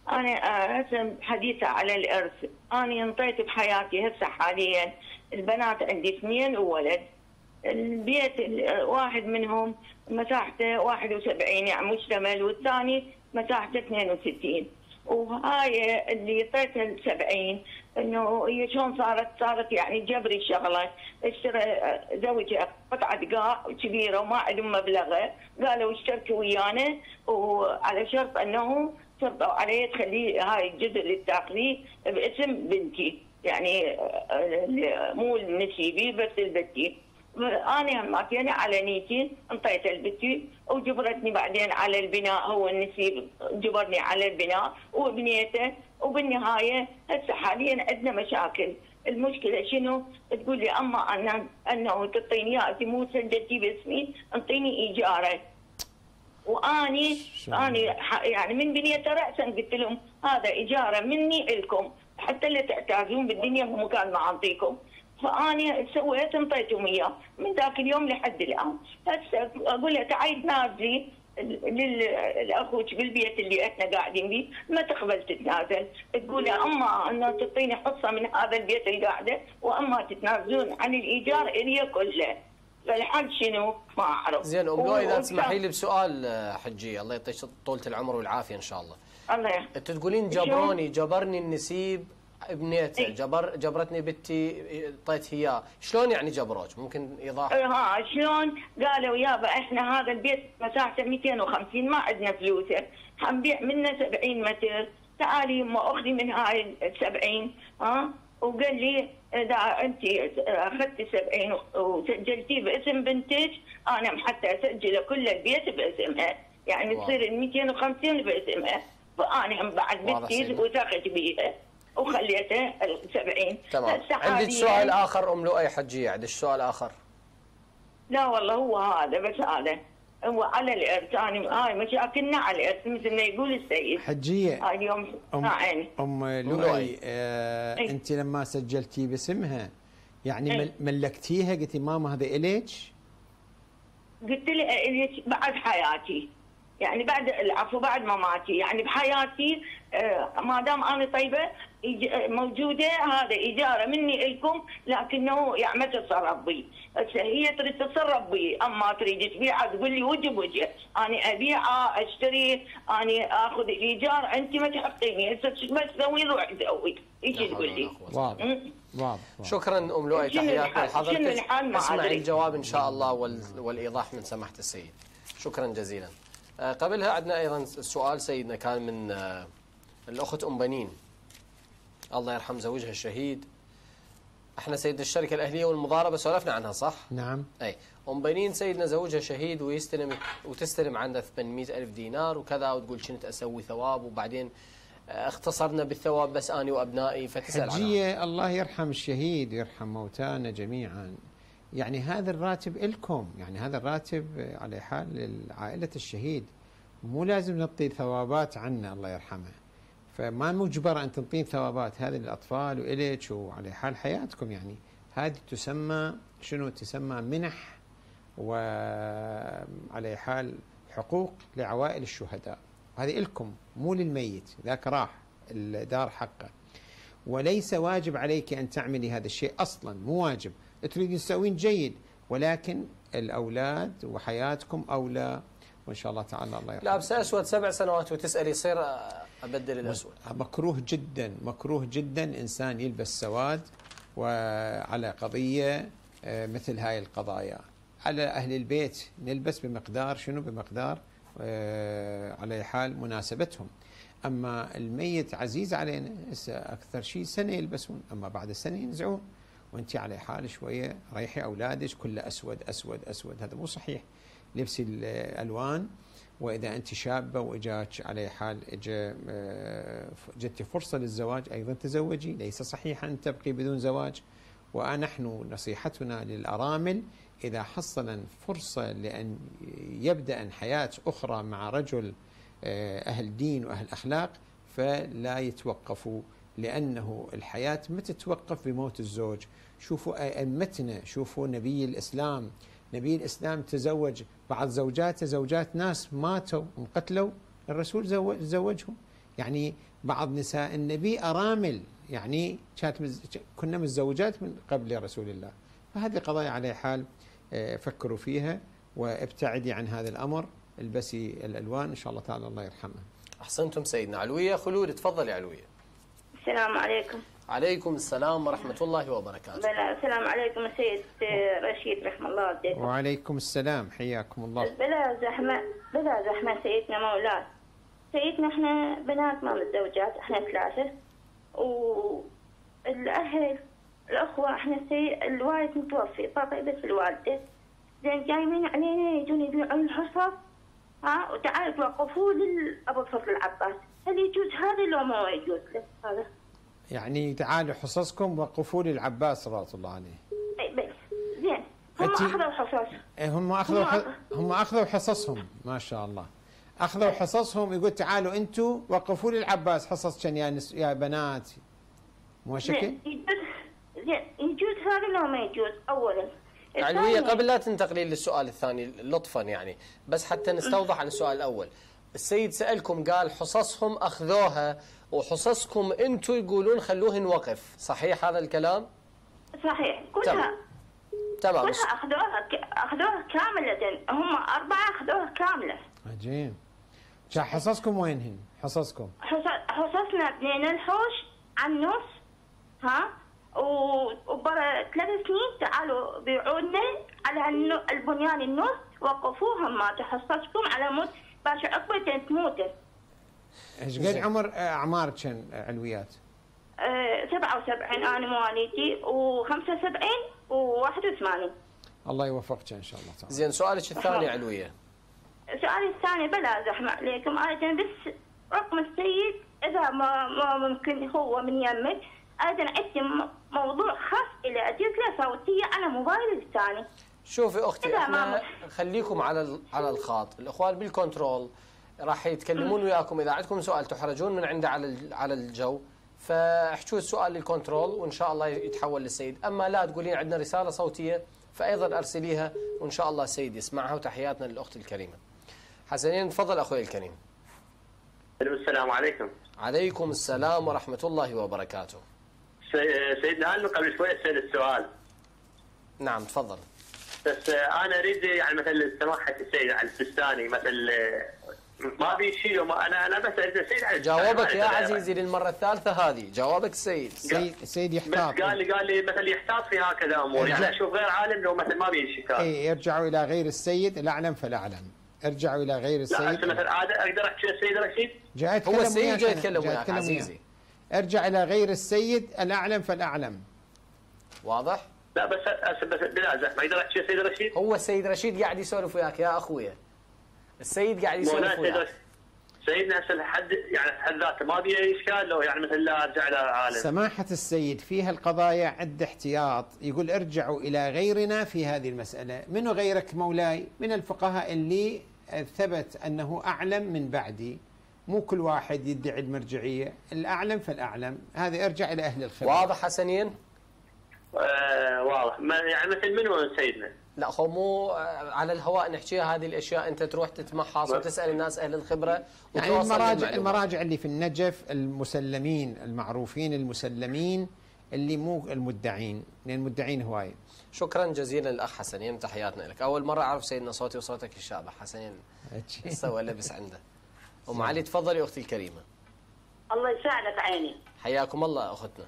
S6: أنا هسه حديثة على الإرث. أنا انطيت بحياتي هسه حاليا البنات عندي 2 وولد. البيت واحد منهم مساحته 71 يعني مشتمل، والثاني مساحته 62. وهاي اللي اعطيتها 70 انه هي شلون صارت يعني جبري الشغله. اشترى زوجها قطعه قاع كبيره وما عندهم مبلغه، قالوا اشتركوا ويانا وعلى شرط انه شرطوا عليه تخليه هاي الجزء اللي تاخذيه باسم بنتي، يعني مو نسيبي بس البنتي. انا هماتي على نيتي انطيت لبنتي وجبرتني بعدين على البناء، هو النسيب جبرني على البناء وبنيته. وبالنهايه هسه حاليا عندنا مشاكل. المشكله شنو؟ تقول لي اما انه تعطيني اياه مو سجلتي باسمي، انطيني ايجاره. واني يعني من بنيته راسا قلت لهم هذا اجاره مني لكم حتى لا تحتاجون بالدنيا بمكان ما اعطيكم. فاني سويت انطيتهم اياه من ذاك اليوم لحد الان. هسه اقول له تعي تنازلي لاخوك بالبيت اللي احنا قاعدين به، ما تقبل تتنازل. تقول له اما انه تعطيني حصه من هذا البيت اللي قاعده، واما تتنازلون عن الايجار الي كله. فالحل شنو؟ ما اعرف.
S1: زين ام لؤي اذا تسمحي لي بسؤال حجيه، الله يعطيك طولة العمر والعافيه ان شاء الله.
S6: الله يحفظك.
S1: انت تقولين جبرني النسيب ابنيته، جبرتني بنتي اعطيت اياه، شلون يعني جبروك؟ ممكن ايضاح؟
S6: شلون؟ قالوا يابا احنا هذا البيت مساحته 250 ما عندنا فلوسه، حنبيع منه 70 متر، تعالي يما اخذي من هاي ال 70 وقال لي اذا انت اخذتي 70 وسجلتيه باسم بنتك انا حتى اسجل كل البيت باسمها، يعني تصير ال 250 باسمها. فانا هم بعد بنتي وثقت بيها وخليته ال 70.
S1: تمام. عندك سؤال اخر ام لؤي حجيه؟ عندك سؤال اخر؟
S6: لا والله هو هذا بس، هذا هو على الارث. هاي مشاكلنا على الارث مثل ما يقول السيد
S2: حجيه.
S6: هاي اليوم
S2: ام لؤي انت لما سجلتي باسمها يعني ملكتيها؟ قلتي ماما هذا اليك؟
S6: قلت لها اليك بعد حياتي، يعني بعد العفو بعد مماتي، يعني بحياتي ما دام انا طيبه موجوده هذا اجاره مني لكم، لكنه يعني ما تتصرف بي. هي تريد تتصرف بي، اما تريد تبيعها تقول لي وجه بوجه، انا ابيعها اشتري، انا اخذ الايجار، انت ما تحقيني هسه ما تسوي روح سوي، ايش تقول لي؟
S2: واضح.
S1: شكرا ام لؤي، تحياتنا لحضرتك. اسمع
S6: ادري
S1: الجواب ان شاء الله والايضاح من سماحه السيد. شكرا جزيلا. قبلها عندنا ايضا سؤال سيدنا كان من الاخت ام بنين، الله يرحم زوجها الشهيد. احنا سيدنا الشركه الاهليه والمضاربه سولفنا عنها صح؟
S2: نعم.
S1: اي ام بنين سيدنا زوجها شهيد وتستلم عنده 800,000 دينار وكذا، وتقول كنت اسوي ثواب وبعدين اختصرنا بالثواب بس اني وابنائي، فتسال
S2: حجيه الله يرحم الشهيد ويرحم موتانا جميعا. يعني هذا الراتب إلكم، يعني هذا الراتب على حال عائلة الشهيد، مو لازم نعطي ثوابات عنه الله يرحمه، فما مجبرة أن تنطين ثوابات هذه للأطفال وإليك وعلى حال حياتكم. يعني هذه تسمى شنو؟ تسمى منح وعلى حال حقوق لعوائل الشهداء، هذه إلكم مو للميت، ذاك راح الدار حقه، وليس واجب عليك أن تعملي هذا الشيء أصلا، مو واجب. تريدين تسوين جيد، ولكن الأولاد وحياتكم أولى، وإن شاء الله تعالى الله يرحمه.
S1: لابسه أسود 7 سنوات وتسألي يصير أبدل الأسود؟
S2: مكروه جدا، مكروه جدا إنسان يلبس سواد وعلى قضية مثل هاي القضايا. على أهل البيت نلبس بمقدار شنو؟ بمقدار على حال مناسبتهم. أما الميت عزيز علينا، أكثر شيء سنة يلبسون، أما بعد السنة ينزعون، وانت على حال شويه ريحي اولادك كله اسود اسود اسود، هذا مو صحيح. لبسي الالوان، واذا انت شابه واجاك على حال جت فرصه للزواج ايضا تزوجي، ليس صحيح ان تبقي بدون زواج. ونحن نصيحتنا للارامل اذا حصل فرصه لان يبدا حياه اخرى مع رجل اهل دين واهل اخلاق فلا يتوقفوا، لأنه الحياة ما تتوقف بموت الزوج. شوفوا أئمتنا، شوفوا نبي الإسلام، نبي الإسلام تزوج بعض زوجاته زوجات ناس ماتوا وقتلوا، الرسول زوجهم. يعني بعض نساء النبي أرامل، يعني كنا متزوجات من قبل رسول الله. فهذه قضايا على حال فكروا فيها وابتعدي عن هذا الأمر، البسي الألوان إن شاء الله تعالى الله يرحمها.
S1: أحسنتم سيدنا. علوية خلود، تفضلي علوية.
S7: السلام عليكم.
S1: عليكم السلام ورحمة الله وبركاته.
S7: بلا السلام عليكم سيد رشيد رحمه الله والديكم.
S2: وعليكم السلام، حياكم الله.
S7: بلا زحمة سيدنا مولاي. سيدنا احنا بنات ما متزوجات، احنا 3 والأهل الأخوة احنا الوالد متوفي بابا بس الوالدة. زين جايين علينا يجون يبيعون الحصص وتعالوا توقفوا لأبو الفضل العباس، هل يجوز هذا لو ما يجوز له هذا؟
S2: يعني تعالوا حصصكم وقفوا لي العباس رضي الله عليه.
S7: اي بس زين هم اخذوا حصص.
S2: هم اخذوا حصصهم ما شاء الله. اخذوا حصصهم، يقول تعالوا انتم وقفوا لي العباس حصص كان يا بنات. مو شكل؟
S7: زين يجوز هذا لو ما يجوز اولا.
S1: علوية قبل لا تنتقلين للسؤال الثاني لطفا يعني، بس حتى نستوضح عن السؤال الأول. السيد سألكم قال حصصهم أخذوها وحصصكم أنتم يقولون خلوهن وقف، صحيح هذا الكلام؟
S7: صحيح كلها.
S1: تمام.
S7: كلها أخذوها كاملة، هم 4 أخذوها كاملة.
S2: عجيب. حصصكم وينهن؟ حصصكم؟
S7: حصصنا 2 الحوش على النص وبرا 3 سنين تعالوا بيعودنا على البنيان النص، وقفوهم ما تحصصكم على مود باش عقبة تموتوا.
S2: ايش قد اعمار كان علويات؟
S7: 77 انا مواليدي و75 و81.
S2: الله يوفقك ان شاء الله تعالى.
S1: زين سؤالك الثاني علوية.
S7: سؤالي الثاني بلا زحمة عليكم، انا بس رقم السيد اذا ما ممكن هو من يمك، ايضا عندي موضوع خاص الى اجيب له صوتيه على موبايلي الثاني.
S1: شوفي اختي احنا خليكم على الخاط، الاخوان بالكنترول راح يتكلمون وياكم، اذا عندكم سؤال تحرجون من عنده على الجو فاحجوا السؤال للكنترول وان شاء الله يتحول للسيد، اما لا تقولين عندنا رساله صوتيه فايضا ارسليها وان شاء الله السيد يسمعها، وتحياتنا للاخت الكريمه. حسنين تفضل اخوي الكريم.
S4: السلام عليكم.
S1: عليكم السلام ورحمه الله وبركاته.
S4: سيدنا هل قبل شوي سأل السؤال.
S1: نعم تفضل.
S4: بس انا اريد يعني مثل سماحه السيد على الفستاني مثل ما بيشيلوا، انا بس اريد السيد على
S1: جاوبك يا عزيزي للمره الثالثه هذه، جاوبك
S2: السيد يحتاط.
S4: بس قال لي مثل يحتاط في هكذا امور، يعني اشوف غير عالم لو مثل ما بيشكال.
S2: اي ارجعوا الى غير السيد الاعلم فالاعلم. ارجعوا الى غير السيد.
S4: لا مثل اقدر احكي السيد رشيد؟
S1: هو السيد جاي يتكلم وياك عزيزي.
S2: ارجع الى غير السيد الاعلم فالاعلم.
S1: واضح؟
S4: لا بس بلا زحمه اقدر احكي السيد رشيد؟
S1: هو السيد رشيد قاعد يسولف وياك يا اخويا. السيد قاعد يسولف وياك.
S4: سيدنا هسه حد يعني حد ذاته ما بيه اشكال لو يعني مثل لا ارجع الى عالم.
S2: سماحه السيد في هالقضايا عد احتياط، يقول ارجعوا الى غيرنا في هذه المساله، منو غيرك مولاي؟ من الفقهاء اللي ثبت انه اعلم من بعدي، مو كل واحد يدعي المرجعيه، الاعلم فالاعلم، هذه ارجع الى اهل الخبره.
S1: واضح حسنين؟
S4: واضح، يعني مثل منو سيدنا؟
S1: لا هو مو على الهواء نحكيها هذه الاشياء، انت تروح تتمحص وتسال الناس اهل الخبره
S2: يعني المراجع اللي في النجف المسلمين المعروفين المسلمين اللي مو المدعين، لان المدعين هوايه.
S1: شكرا جزيلا الاخ حسنين، تحياتنا لك. اول مره اعرف سيدنا صوتي وصوتك الشابه. حسنين سوى لبس عنده. ام علي تفضلي اختي الكريمه.
S8: الله يساعدك عيني.
S1: حياكم الله اختنا.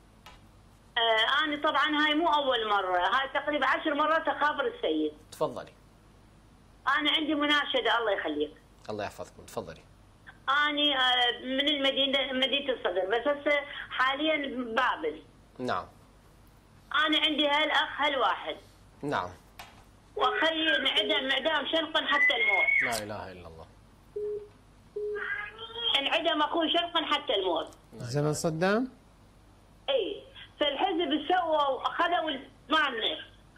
S8: أنا طبعا هاي مو أول مرة، هاي تقريبا 10 مرات أخابر السيد.
S1: تفضلي.
S8: أنا عندي مناشدة الله يخليك.
S1: الله يحفظكم، تفضلي.
S8: أنا من مدينة الصدر، بس هسه حاليا ببابل.
S1: نعم.
S8: أنا عندي هالأخ هالواحد.
S1: نعم.
S8: وأخي انعدم إعدام شنقا حتى الموت.
S1: لا إله إلا الله.
S8: انعدم أخوي شنقا حتى الموت.
S2: زمن صدام؟
S8: إي. فالحزب سووا اخذوا مالنا،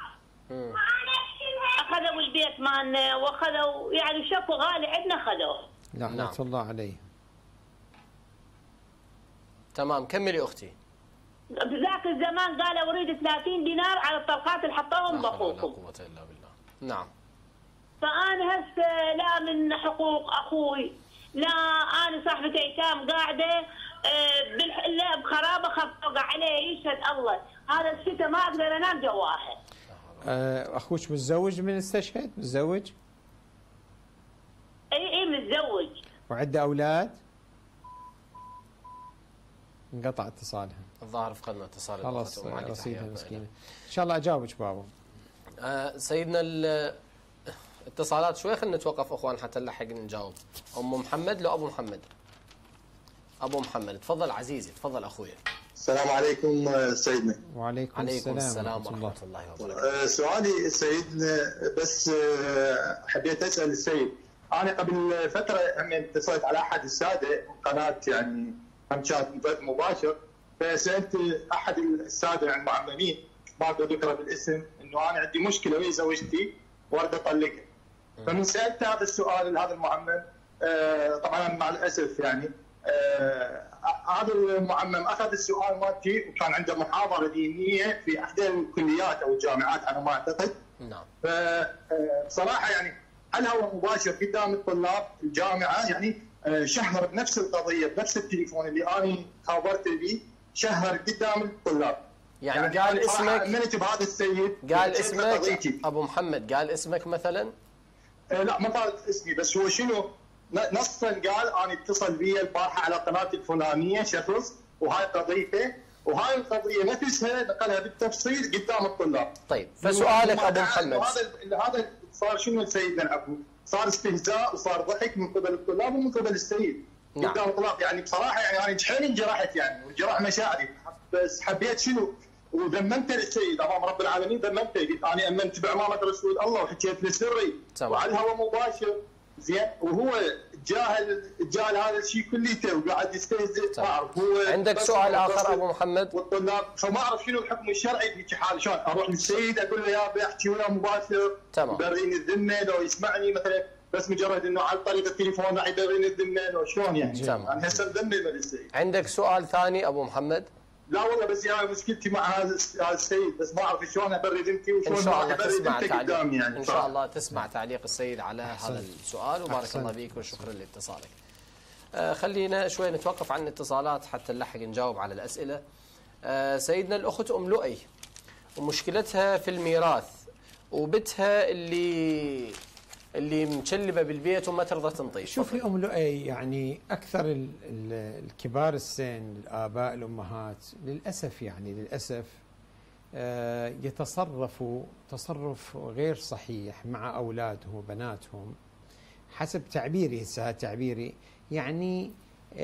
S8: اخذوا البيت مالنا واخذوا يعني شافوا غالي عندنا خذوه.
S2: لعنة الله عليه.
S1: تمام كملي اختي.
S8: بذاك الزمان قالوا اريد 30 دينار على الطلقات اللي حطوهم باخوكم.
S1: لا قوة الا بالله. نعم.
S8: فانا هسه لا من حقوق اخوي لا انا صاحبة ايتام قاعده لا بخرابه خفوق عليه يشهد الله، هذا الشتاء ما اقدر انام جواها.
S2: اخوك متزوج من استشهد؟ متزوج؟
S8: اي متزوج.
S2: وعنده اولاد؟ انقطع اتصالها.
S1: الظاهر فقدنا اتصال.
S2: خلاص رصيدها مسكينه. ان شاء الله اجاوبك بابا.
S1: سيدنا الاتصالات شوي، خلينا نتوقف اخوان حتى نلحق نجاوب. ام محمد لو ابو محمد. ابو محمد تفضل عزيزي، تفضل اخويا.
S9: السلام عليكم سيدنا.
S2: وعليكم
S1: السلام ورحمه الله وبركاته.
S9: سؤالي سيدنا بس حبيت اسال السيد، انا قبل فتره اتصلت على احد الساده قناه يعني كان بث مباشر، فسالت احد الساده المعممين ما اقدر ذكره بالاسم انه انا عندي مشكله ويا زوجتي واريد اطلقها. فمن سالت هذا السؤال لهذا المعمم طبعا مع الاسف يعني هذا المعمم اخذ السؤال مالتي وكان عنده محاضره دينيه في احدى الكليات او الجامعات على ما اعتقد.
S1: نعم.
S9: فبصراحه يعني هل هو مباشر قدام الطلاب الجامعه يعني شهر بنفس القضيه بنفس التليفون اللي انا خابرته به، شهر قدام الطلاب.
S1: يعني قال اسمك؟
S9: امنت بهذا السيد.
S1: قال اسمك ابو محمد؟ قال اسمك مثلا؟
S9: لا ما قال اسمي، بس هو شنو نصا قال انا اتصل بي البارحه على قناه الفلانيه شخص وهاي قضيته، وهاي القضيه نفسها نقلها بالتفصيل قدام الطلاب.
S1: طيب فسؤالك ابو محمد،
S9: هذا صار شنو سيدنا ابو؟ صار استهزاء وصار ضحك من قبل الطلاب ومن قبل السيد.
S1: نعم.
S9: قدام الطلاب يعني بصراحه يعني انا حيل انجرحت يعني وجرح مشاعري، بس حبيت شنو وذممت السيد امام رب العالمين، ذممته قلت انا امنت بعمامه رسول الله وحكيت له سري وعلى الهواء مباشر زين، وهو جاهل هذا الشيء كليته وقاعد يستهزئ. ما اعرف هو
S1: عندك سؤال اخر ابو محمد؟
S9: والطلاب فما اعرف شنو الحكم الشرعي بهيك حال، شلون اروح للسيد اقول له يا ابي احكي وياه مباشر يبريني الذمه لو يسمعني مثلا، بس مجرد انه على طريقه التليفون راح يبريني الذمه لو شلون يعني؟ انا هسه مذمه للسيد.
S1: عندك سؤال ثاني ابو محمد؟
S9: لا والله بس يعني مشكلتي مع هذا السيد، بس ما اعرف شلون ابرد ذمتي وشلون
S1: ان شاء الله
S9: تسمع
S1: تعليق
S9: يعني.
S1: ان شاء الله تسمع تعليق السيد على هذا السؤال، وبارك الله فيك وشكرا لاتصالك. خلينا شوي نتوقف عن الاتصالات حتى نلحق نجاوب على الاسئله. سيدنا الاخت ام لؤي ومشكلتها في الميراث، وبتها اللي مشلبه بالبيت وما ترضى تنطي.
S2: شوفي ام لؤي يعني اكثر الكبار السن الاباء الامهات للاسف يعني للاسف يتصرفوا تصرف غير صحيح مع اولادهم وبناتهم حسب تعبيري، هسه تعبيري يعني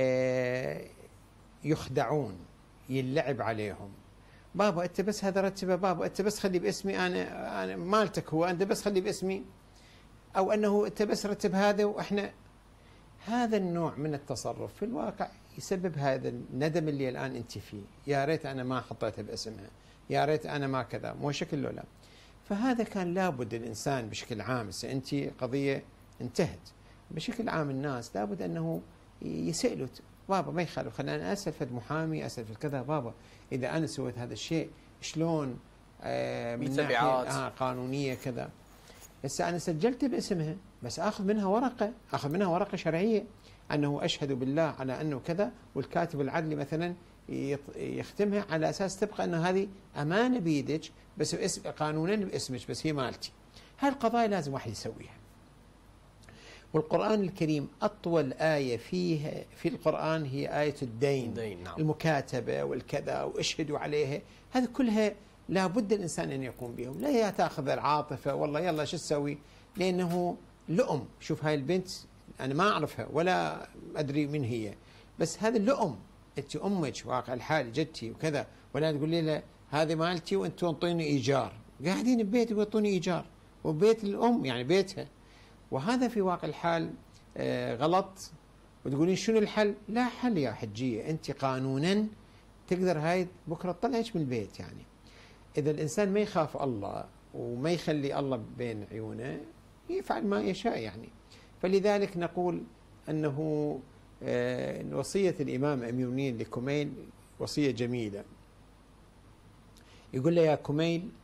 S2: يخدعون، يلعب عليهم. بابا انت بس هذا رتبه، بابا انت بس خلي باسمي، انا مالتك هو، انت بس خلي باسمي، او انه انت بس رتب هذا واحنا. هذا النوع من التصرف في الواقع يسبب هذا الندم اللي الان انت فيه، يا ريت انا ما حطيتها باسمها، يا ريت انا ما كذا، مو شكل لا. فهذا كان لابد الانسان بشكل عام، انت قضيه انتهت، بشكل عام الناس لابد انه يسالوا بابا ما يخالف، خلينا انا اسال فد محامي، اسال فد كذا، بابا اذا انا سويت هذا الشيء شلون من ناحيه قانونيه كذا. هسه انا سجلت باسمها بس اخذ منها ورقه شرعيه انه اشهد بالله على انه كذا، والكاتب العدلي مثلا يختمها على اساس تبقى انه هذه امانه بيدك بس باسم قانونا باسمك بس هي مالتي. هاي القضايا لازم واحد يسويها. والقرآن الكريم أطول آية فيها في القرآن هي آية الدين.
S1: نعم.
S2: المكاتبة والكذا واشهدوا عليها، هذه كلها لابد الإنسان أن يقوم بهم، لا تأخذ العاطفة والله يلا شو تسوي، لأنه لؤم. شوف هاي البنت أنا ما أعرفها ولا أدري من هي، بس هذه اللؤم، أنت أمك واقع الحال جدتي وكذا، ولا تقول لي هذه مالتي وأنتم انطوني إيجار، قاعدين ببيتي ويعطوني إيجار وبيت الأم يعني بيتها. وهذا في واقع الحال غلط. وتقولين شنو الحل؟ لا حل يا حجية، أنت قانونا تقدر هاي بكرة تطلعك من البيت. يعني إذا الإنسان ما يخاف الله وما يخلي الله بين عيونه يفعل ما يشاء يعني. فلذلك نقول أنه وصية الإمام أمير المؤمنين لكميل وصية جميلة. يقول له يا كميل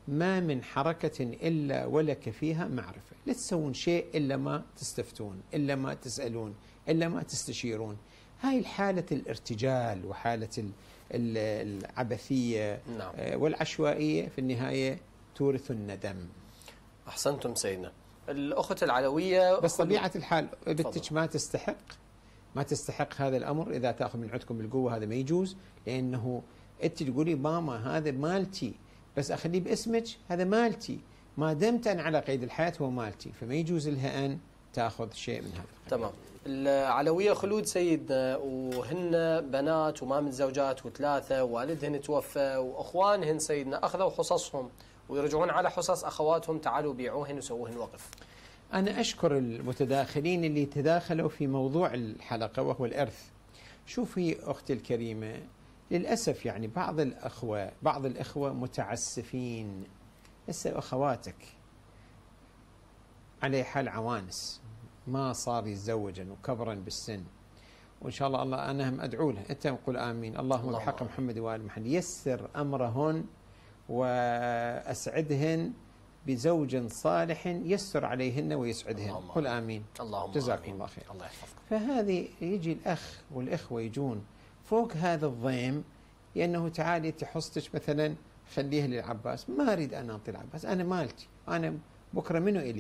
S2: ما من حركة إلا ولك فيها معرفة. لا تسوون شيء إلا ما تستفتون، إلا ما تسألون، إلا ما تستشيرون. هاي الحالة الارتجال وحالة العبثية والعشوائية في النهاية تورث الندم.
S1: أحسنتم سيدنا. الأخت العلوية
S2: بس طبيعة الحال بنتك ما تستحق هذا الأمر. إذا تأخذ من عندكم بالقوة هذا ما يجوز، لأنه أنت تقولي ماما هذا مالتي بس أخليه باسمك، هذا مالتي، ما دمت أنا على قيد الحياة هو مالتي، فما يجوز لها أن تأخذ شيء من هذا.
S1: تمام. العلوية خلود سيدنا وهن بنات وما متزوجات وثلاثة، والدهن توفى وأخوانهن سيدنا أخذوا حصصهم ويرجعون على حصص أخواتهم، تعالوا بيعوهن وسووهن وقف.
S2: أنا أشكر المتداخلين اللي تداخلوا في موضوع الحلقة وهو الإرث. شوفي أختي الكريمة، للأسف يعني بعض الأخوة متعسفين. هسه أخواتك على حال عوانس ما صار يتزوجن وكبرا بالسن، وإن شاء الله أنا هم أدعو له، أنت قل آمين. اللهم بحق محمد وآل محمد يسر أمرهن وأسعدهن بزوج صالح يسر عليهن ويسعدهن. قل آمين.
S1: اللهم
S2: جزاكم الله خير.
S1: الله يحفظك.
S2: فهذه يجي الأخ والإخوة يجون فوق هذا الضيم، لأنه تعالي تحصتك مثلا خليها للعباس، ما أريد أن أعطي العباس، أنا مالتي، أنا بكرة منه إلي،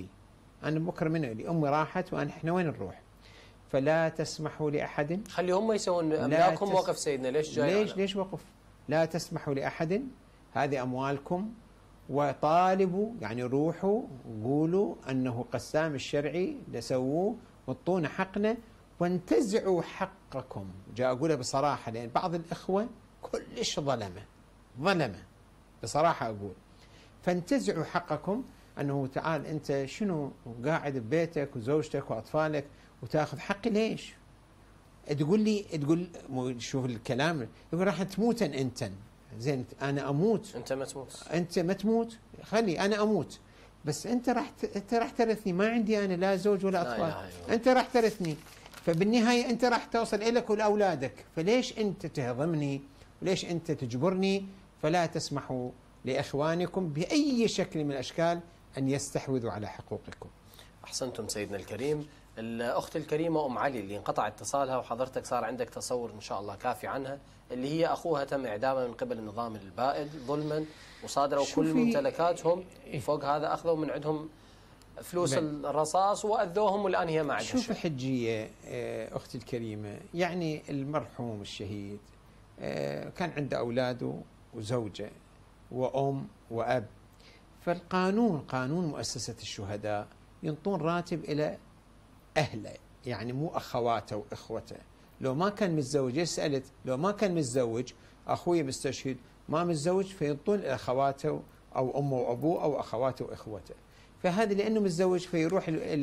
S2: أمي راحت إحنا وين نروح؟ فلا تسمحوا لأحد،
S1: خلي هم يسوون أملاكهم وقف سيدنا. ليش
S2: وقف؟ لا تسمحوا لأحد، هذه أموالكم، وطالبوا يعني روحوا قولوا أنه قسام الشرعي لسووه وطونا حقنا وانتزعوا حقكم. جاء أقولها بصراحة، لأن بعض الإخوة كلش ظلمة بصراحة أقول. فانتزعوا حقكم، أنه تعال أنت شنو قاعد ببيتك وزوجتك وأطفالك وتأخذ حقي ليش؟ تقول شوف الكلام، يقول راح تموت أنت. زين أنا أموت، أنت ما تموت، خلي أنا أموت، بس أنت راح ترثني، ما عندي أنا لا زوج ولا أطفال، أنت راح ترثني، فبالنهاية أنت راح توصل إليك ولأولادك، فليش أنت تهضمني؟ وليش أنت تجبرني؟ فلا تسمحوا لإخوانكم بأي شكل من الأشكال أن يستحوذوا على حقوقكم.
S1: أحسنتم سيدنا الكريم. الأخت الكريمة أم علي اللي انقطع اتصالها وحضرتك صار عندك تصور إن شاء الله كافي عنها، اللي هي أخوها تم إعدامه من قبل النظام البائد ظلما، وصادروا كل ممتلكاتهم، فوق هذا أخذوا من عندهم فلوس الرصاص وأذوهم، والآن هي ما عندها شيء.
S2: شوف حجية أختي الكريمة، يعني المرحوم الشهيد كان عنده أولاده وزوجة وأم وأب، فالقانون قانون مؤسسة الشهداء ينطون راتب إلى أهله، يعني مو أخواته وإخوته. لو ما كان متزوج، سألت لو ما كان متزوج أخوي مستشهد ما متزوج، فينطون إلى أخواته أو أمه وأبوه أو أخواته وإخوته. فهذا لأنه متزوج فيروح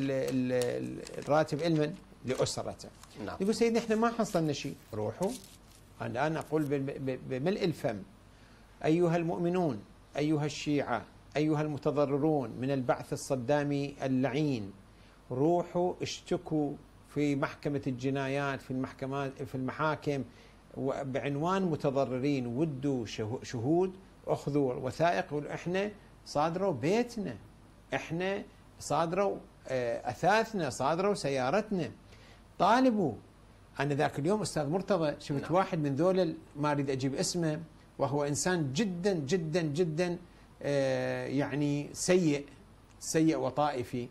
S2: الراتب إلمن لأسرته.
S1: نعم.
S2: يقول سيدنا إحنا ما حصلنا شيء، روحوا. أنا أقول بملء الفم: أيها المؤمنون، أيها الشيعة، أيها المتضررون من البعث الصدامي اللعين، روحوا اشتكوا في محكمة الجنايات، في المحاكم بعنوان متضررين، ودوا شهود، أخذوا وثائق، يقولوا إحنا صادروا بيتنا، إحنا صادروا أثاثنا، صادروا سيارتنا، طالبوا. أنا ذاك اليوم أستاذ مرتضى شفت واحد من ذول ما أريد أجيب اسمه، وهو إنسان جدا جدا جدا يعني سيء وطائفي.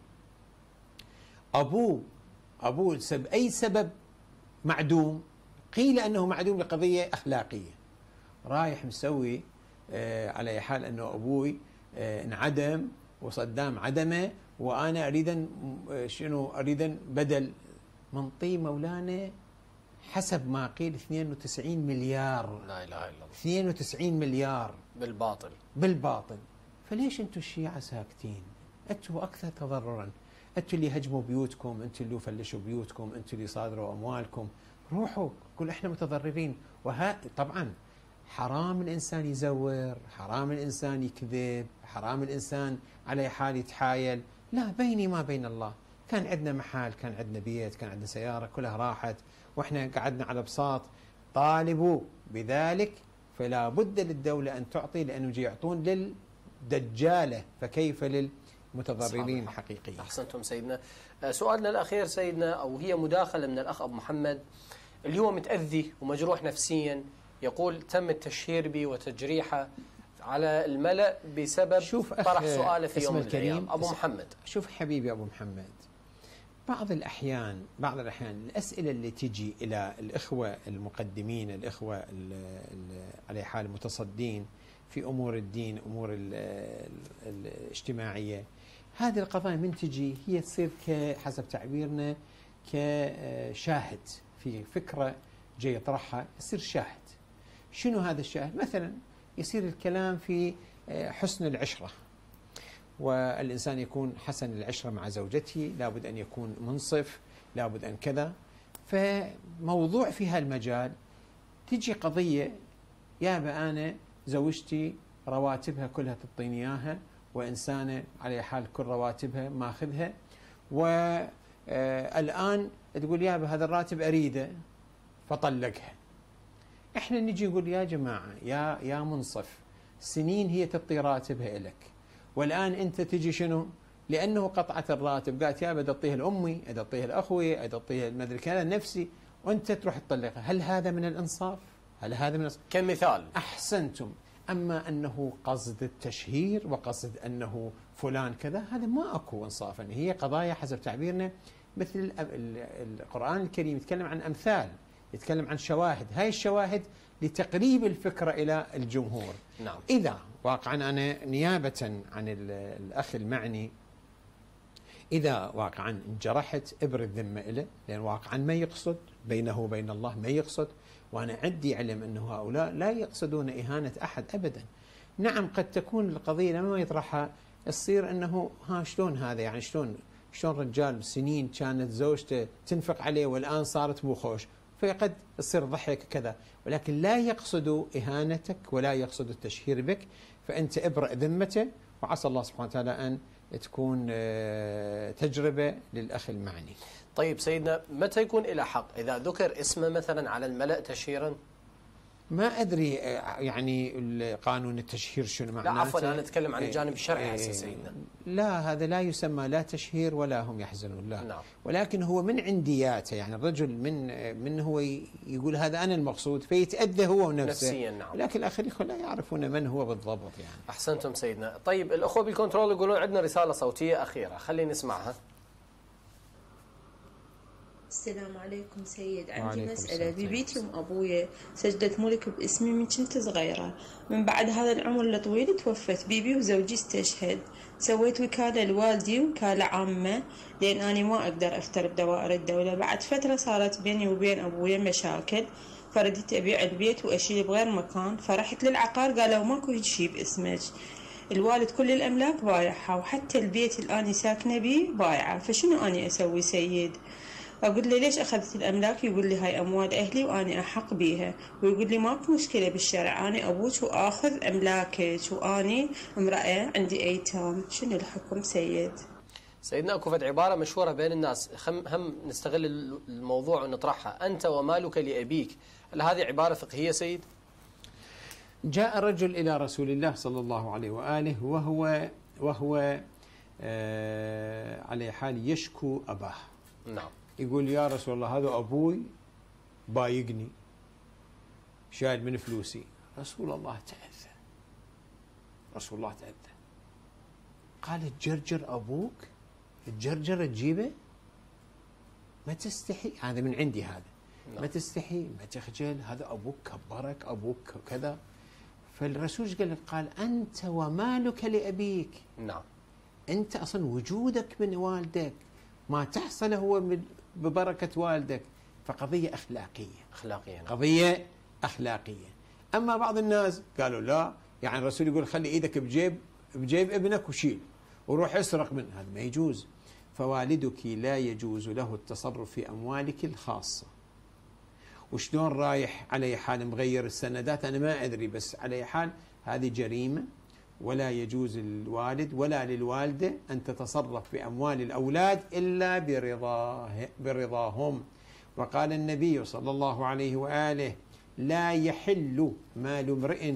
S2: أبوه أي سبب معدوم، قيل أنه معدوم لقضية أخلاقية، رايح مسوي على حال أنه أبوي انعدم وصدام عدمه، وأنا أريد بدل منطي مولانا حسب ما قيل 92 مليار.
S1: لا إله إلا الله.
S2: 92 مليار بالباطل. فليش أنتم الشيعة ساكتين؟ أنتم أكثر تضررا، أنتم اللي هجموا بيوتكم، أنتم اللي فلشوا بيوتكم، أنتم اللي صادروا أموالكم. روحوا قول إحنا متضررين. طبعا حرام الإنسان يزور، حرام الإنسان يكذب، حرام الإنسان على حال يتحايل. لا، بيني ما بين الله. كان عندنا محل، كان عندنا بيت، كان عندنا سيارة، كلها راحت وإحنا قعدنا على بساط. طالبوا بذلك، فلا بد للدولة أن تعطي، لأنه يجي يعطون دجالة، فكيف للمتضررين
S1: صحيح.
S2: حقيقيا.
S1: أحسنتم سيدنا. سؤالنا الأخير سيدنا، أو هي مداخلة من الأخ أبو محمد اللي هو متأذي ومجروح نفسيا، يقول تم التشهير بي وتجريحه على الملأ بسبب طرح سؤاله في يوم من الأيام. أبو محمد،
S2: شوف حبيبي أبو محمد، بعض الأحيان الأسئلة اللي تجي إلى الإخوة المقدمين، الإخوة على حال المتصدين في أمور الدين، أمور الاجتماعية، هذه القضايا من تجي هي تصير حسب تعبيرنا كشاهد في فكرة جاي يطرحها، يصير شاهد. شنو هذا الشاهد؟ مثلا يصير الكلام في حسن العشرة، والإنسان يكون حسن العشرة مع زوجته، لابد أن يكون منصف، لابد أن كذا. فموضوع في هالمجال تجي قضية، يابا أنا زوجتي رواتبها كلها تعطيني إياها، وإنسانة على حال كل رواتبها ماخذها، والآن تقول يابا هذا الراتب أريده فطلقها. إحنا نجي نقول يا جماعة يا منصف، سنين هي تعطي راتبها لك، والآن أنت تجي شنو؟ لأنه قطعت الراتب قالت يا بدي أعطيها لأمي، أدي أعطيها لأخوي، أدي أعطيها المدري كذا نفسي، وأنت تروح تطلقها. هل هذا من الإنصاف؟ هل هذا من الإنصاف؟
S1: كمثال.
S2: أحسنتم. أما أنه قصد التشهير وقصد أنه فلان كذا، هذا ما أكو إنصافا. هي قضايا حسب تعبيرنا، مثل القرآن الكريم يتكلم عن أمثال، يتكلم عن شواهد، هاي الشواهد لتقريب الفكرة إلى الجمهور.
S1: نعم.
S2: إذا واقعا أنا نيابة عن الأخ المعني، إذا واقعا انجرحت ابرد ذمة له، لأن واقعا ما يقصد، بينه وبين الله ما يقصد، وأنا عندي علم أنه هؤلاء لا يقصدون إهانة أحد أبدا. نعم قد تكون القضية لما يطرحها يصير أنه شلون هذا، يعني شلون رجال سنين كانت زوجته تنفق عليه والآن صارت بوخوش، فقد يصير ضحك كذا، ولكن لا يقصد إهانتك ولا يقصد التشهير بك، فأنت ابرأ ذمته، وعسى الله سبحانه وتعالى أن تكون تجربة للأخ المعني.
S1: طيب سيدنا، متى يكون إلى حق إذا ذكر اسمه مثلا على الملأ تشهيرا؟
S2: ما أدري يعني قانون التشهير شنو معناته.
S1: لا عفوا، أنا أتكلم عن الجانب الشرعي هسه سيدنا.
S2: لا، هذا لا يسمى لا تشهير ولا هم يحزنون، لا.
S1: نعم.
S2: ولكن هو من عندياته، يعني الرجل من هو يقول هذا أنا المقصود، فيتأذى هو ونفسه
S1: نفسيا. نعم.
S2: لكن الآخرين لا يعرفون من هو بالضبط يعني.
S1: أحسنتم سيدنا. طيب الأخوة بالكنترول يقولون عندنا رسالة صوتية أخيرة، خلينا نسمعها.
S10: السلام عليكم سيد، عندي مسألة. ببيتي وأبويا سجلت ملك باسمي من كنت صغيرة، من بعد هذا العمر الطويل توفت بيبي وزوجي استشهد. سويت وكالة لوالدي وكالة عامة، لأن أنا ما أقدر أفتر بدوائر الدولة. بعد فترة صارت بيني وبين أبويا مشاكل، فرديت أبيع البيت وأشيل بغير مكان، فرحت للعقار قالوا ماكو شي باسمك. الوالد كل الأملاك بايعها، وحتى البيت اللي أنا ساكنة بيه بايعه، فشنو أنا أسوي سيد؟ أقول له ليش أخذت الأملاك؟ يقول لي هاي أموال أهلي وأنا أحق بيها، ويقول لي ماكو مشكلة بالشرع، أنا أبوك وآخذ أملاكك، وأني امرأة عندي أيتام. شنو الحكم سيد؟
S1: سيدنا أكو فد عبارة مشهورة بين الناس، هم نستغل الموضوع ونطرحها، أنت ومالك لأبيك. هل هذه عبارة فقهية سيد؟
S2: جاء رجل إلى رسول الله صلى الله عليه وآله وهو على حال يشكو أباه.
S1: نعم.
S2: يقول يا رسول الله هذا أبوي بايقني، شايل من فلوسي. رسول الله تأذى، رسول الله تأذى، قال تجرجر أبوك، تجرجر تجيبه، ما تستحي، هذا من عندي هذا. ما تستحي، ما تخجل، هذا أبوك كبرك، أبوك كذا. فالرسول قال أنت ومالك لأبيك.
S1: نعم.
S2: أنت أصلا وجودك من والدك، ما تحصل هو ببركة والدك، فقضية أخلاقية. قضية أخلاقية. أما بعض الناس قالوا لا، يعني الرسول يقول خلي إيدك بجيب ابنك وشيل وروح اسرق منه، هذا ما يجوز. فوالدك لا يجوز له التصرف في أموالك الخاصة. وشلون رايح على حال مغير السندات أنا ما أدري، بس على حال هذه جريمة، ولا يجوز للوالد ولا للوالدة أن تتصرف بأموال الأولاد إلا برضاهم. وقال النبي صلى الله عليه وآله لا يحل مال امرئ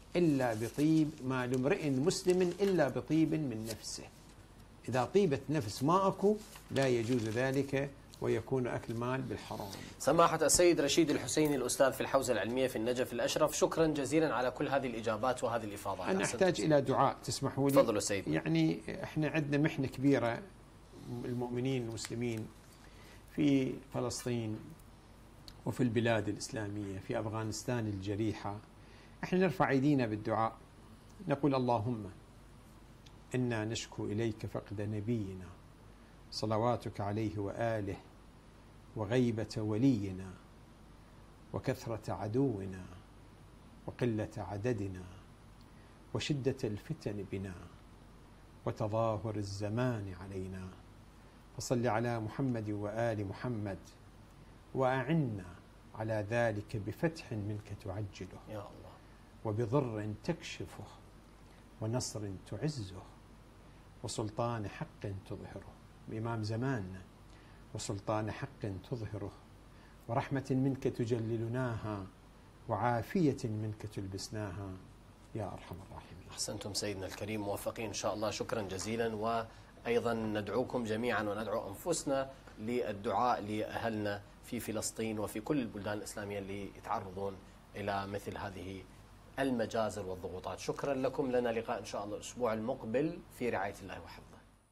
S2: إلا بطيب، ما لامرئ مسلم إلا بطيب من نفسه. إذا طيبة نفس ما أكو لا يجوز ذلك، ويكون أكل مال بالحرام.
S1: سماحة السيد رشيد الحسيني الأستاذ في الحوزة العلمية في النجف الأشرف، شكرا جزيلا على كل هذه الإجابات وهذه الإفاضات.
S2: أنا أحتاج إلى دعاء تسمحوا لي.
S1: تفضلوا سيدنا.
S2: يعني إحنا عندنا محنة كبيرة المؤمنين المسلمين في فلسطين وفي البلاد الإسلامية، في أفغانستان الجريحة. إحنا نرفع أيدينا بالدعاء، نقول اللهم إنا نشكو إليك فقد نبينا صلواتك عليه وآله، وغيبة ولينا، وكثرة عدونا، وقلة عددنا، وشدة الفتن بنا، وتظاهر الزمان علينا. فصل على محمد وآل محمد، وأعنا على ذلك بفتح منك تعجله،
S1: يا الله،
S2: وبضر تكشفه، ونصر تعزه، وسلطان حق تظهره، بإمام زماننا، وسلطان حق تظهره، ورحمة منك تجللناها، وعافية منك تلبسناها، يا أرحم الراحمين.
S1: أحسنتم سيدنا الكريم، موفقين إن شاء الله، شكرا جزيلا. وأيضا ندعوكم جميعا وندعو أنفسنا للدعاء لأهلنا في فلسطين وفي كل البلدان الإسلامية اللي يتعرضون إلى مثل هذه المجازر والضغوطات. شكرا لكم، لنا لقاء إن شاء الله الأسبوع المقبل في رعاية الله وحفظه.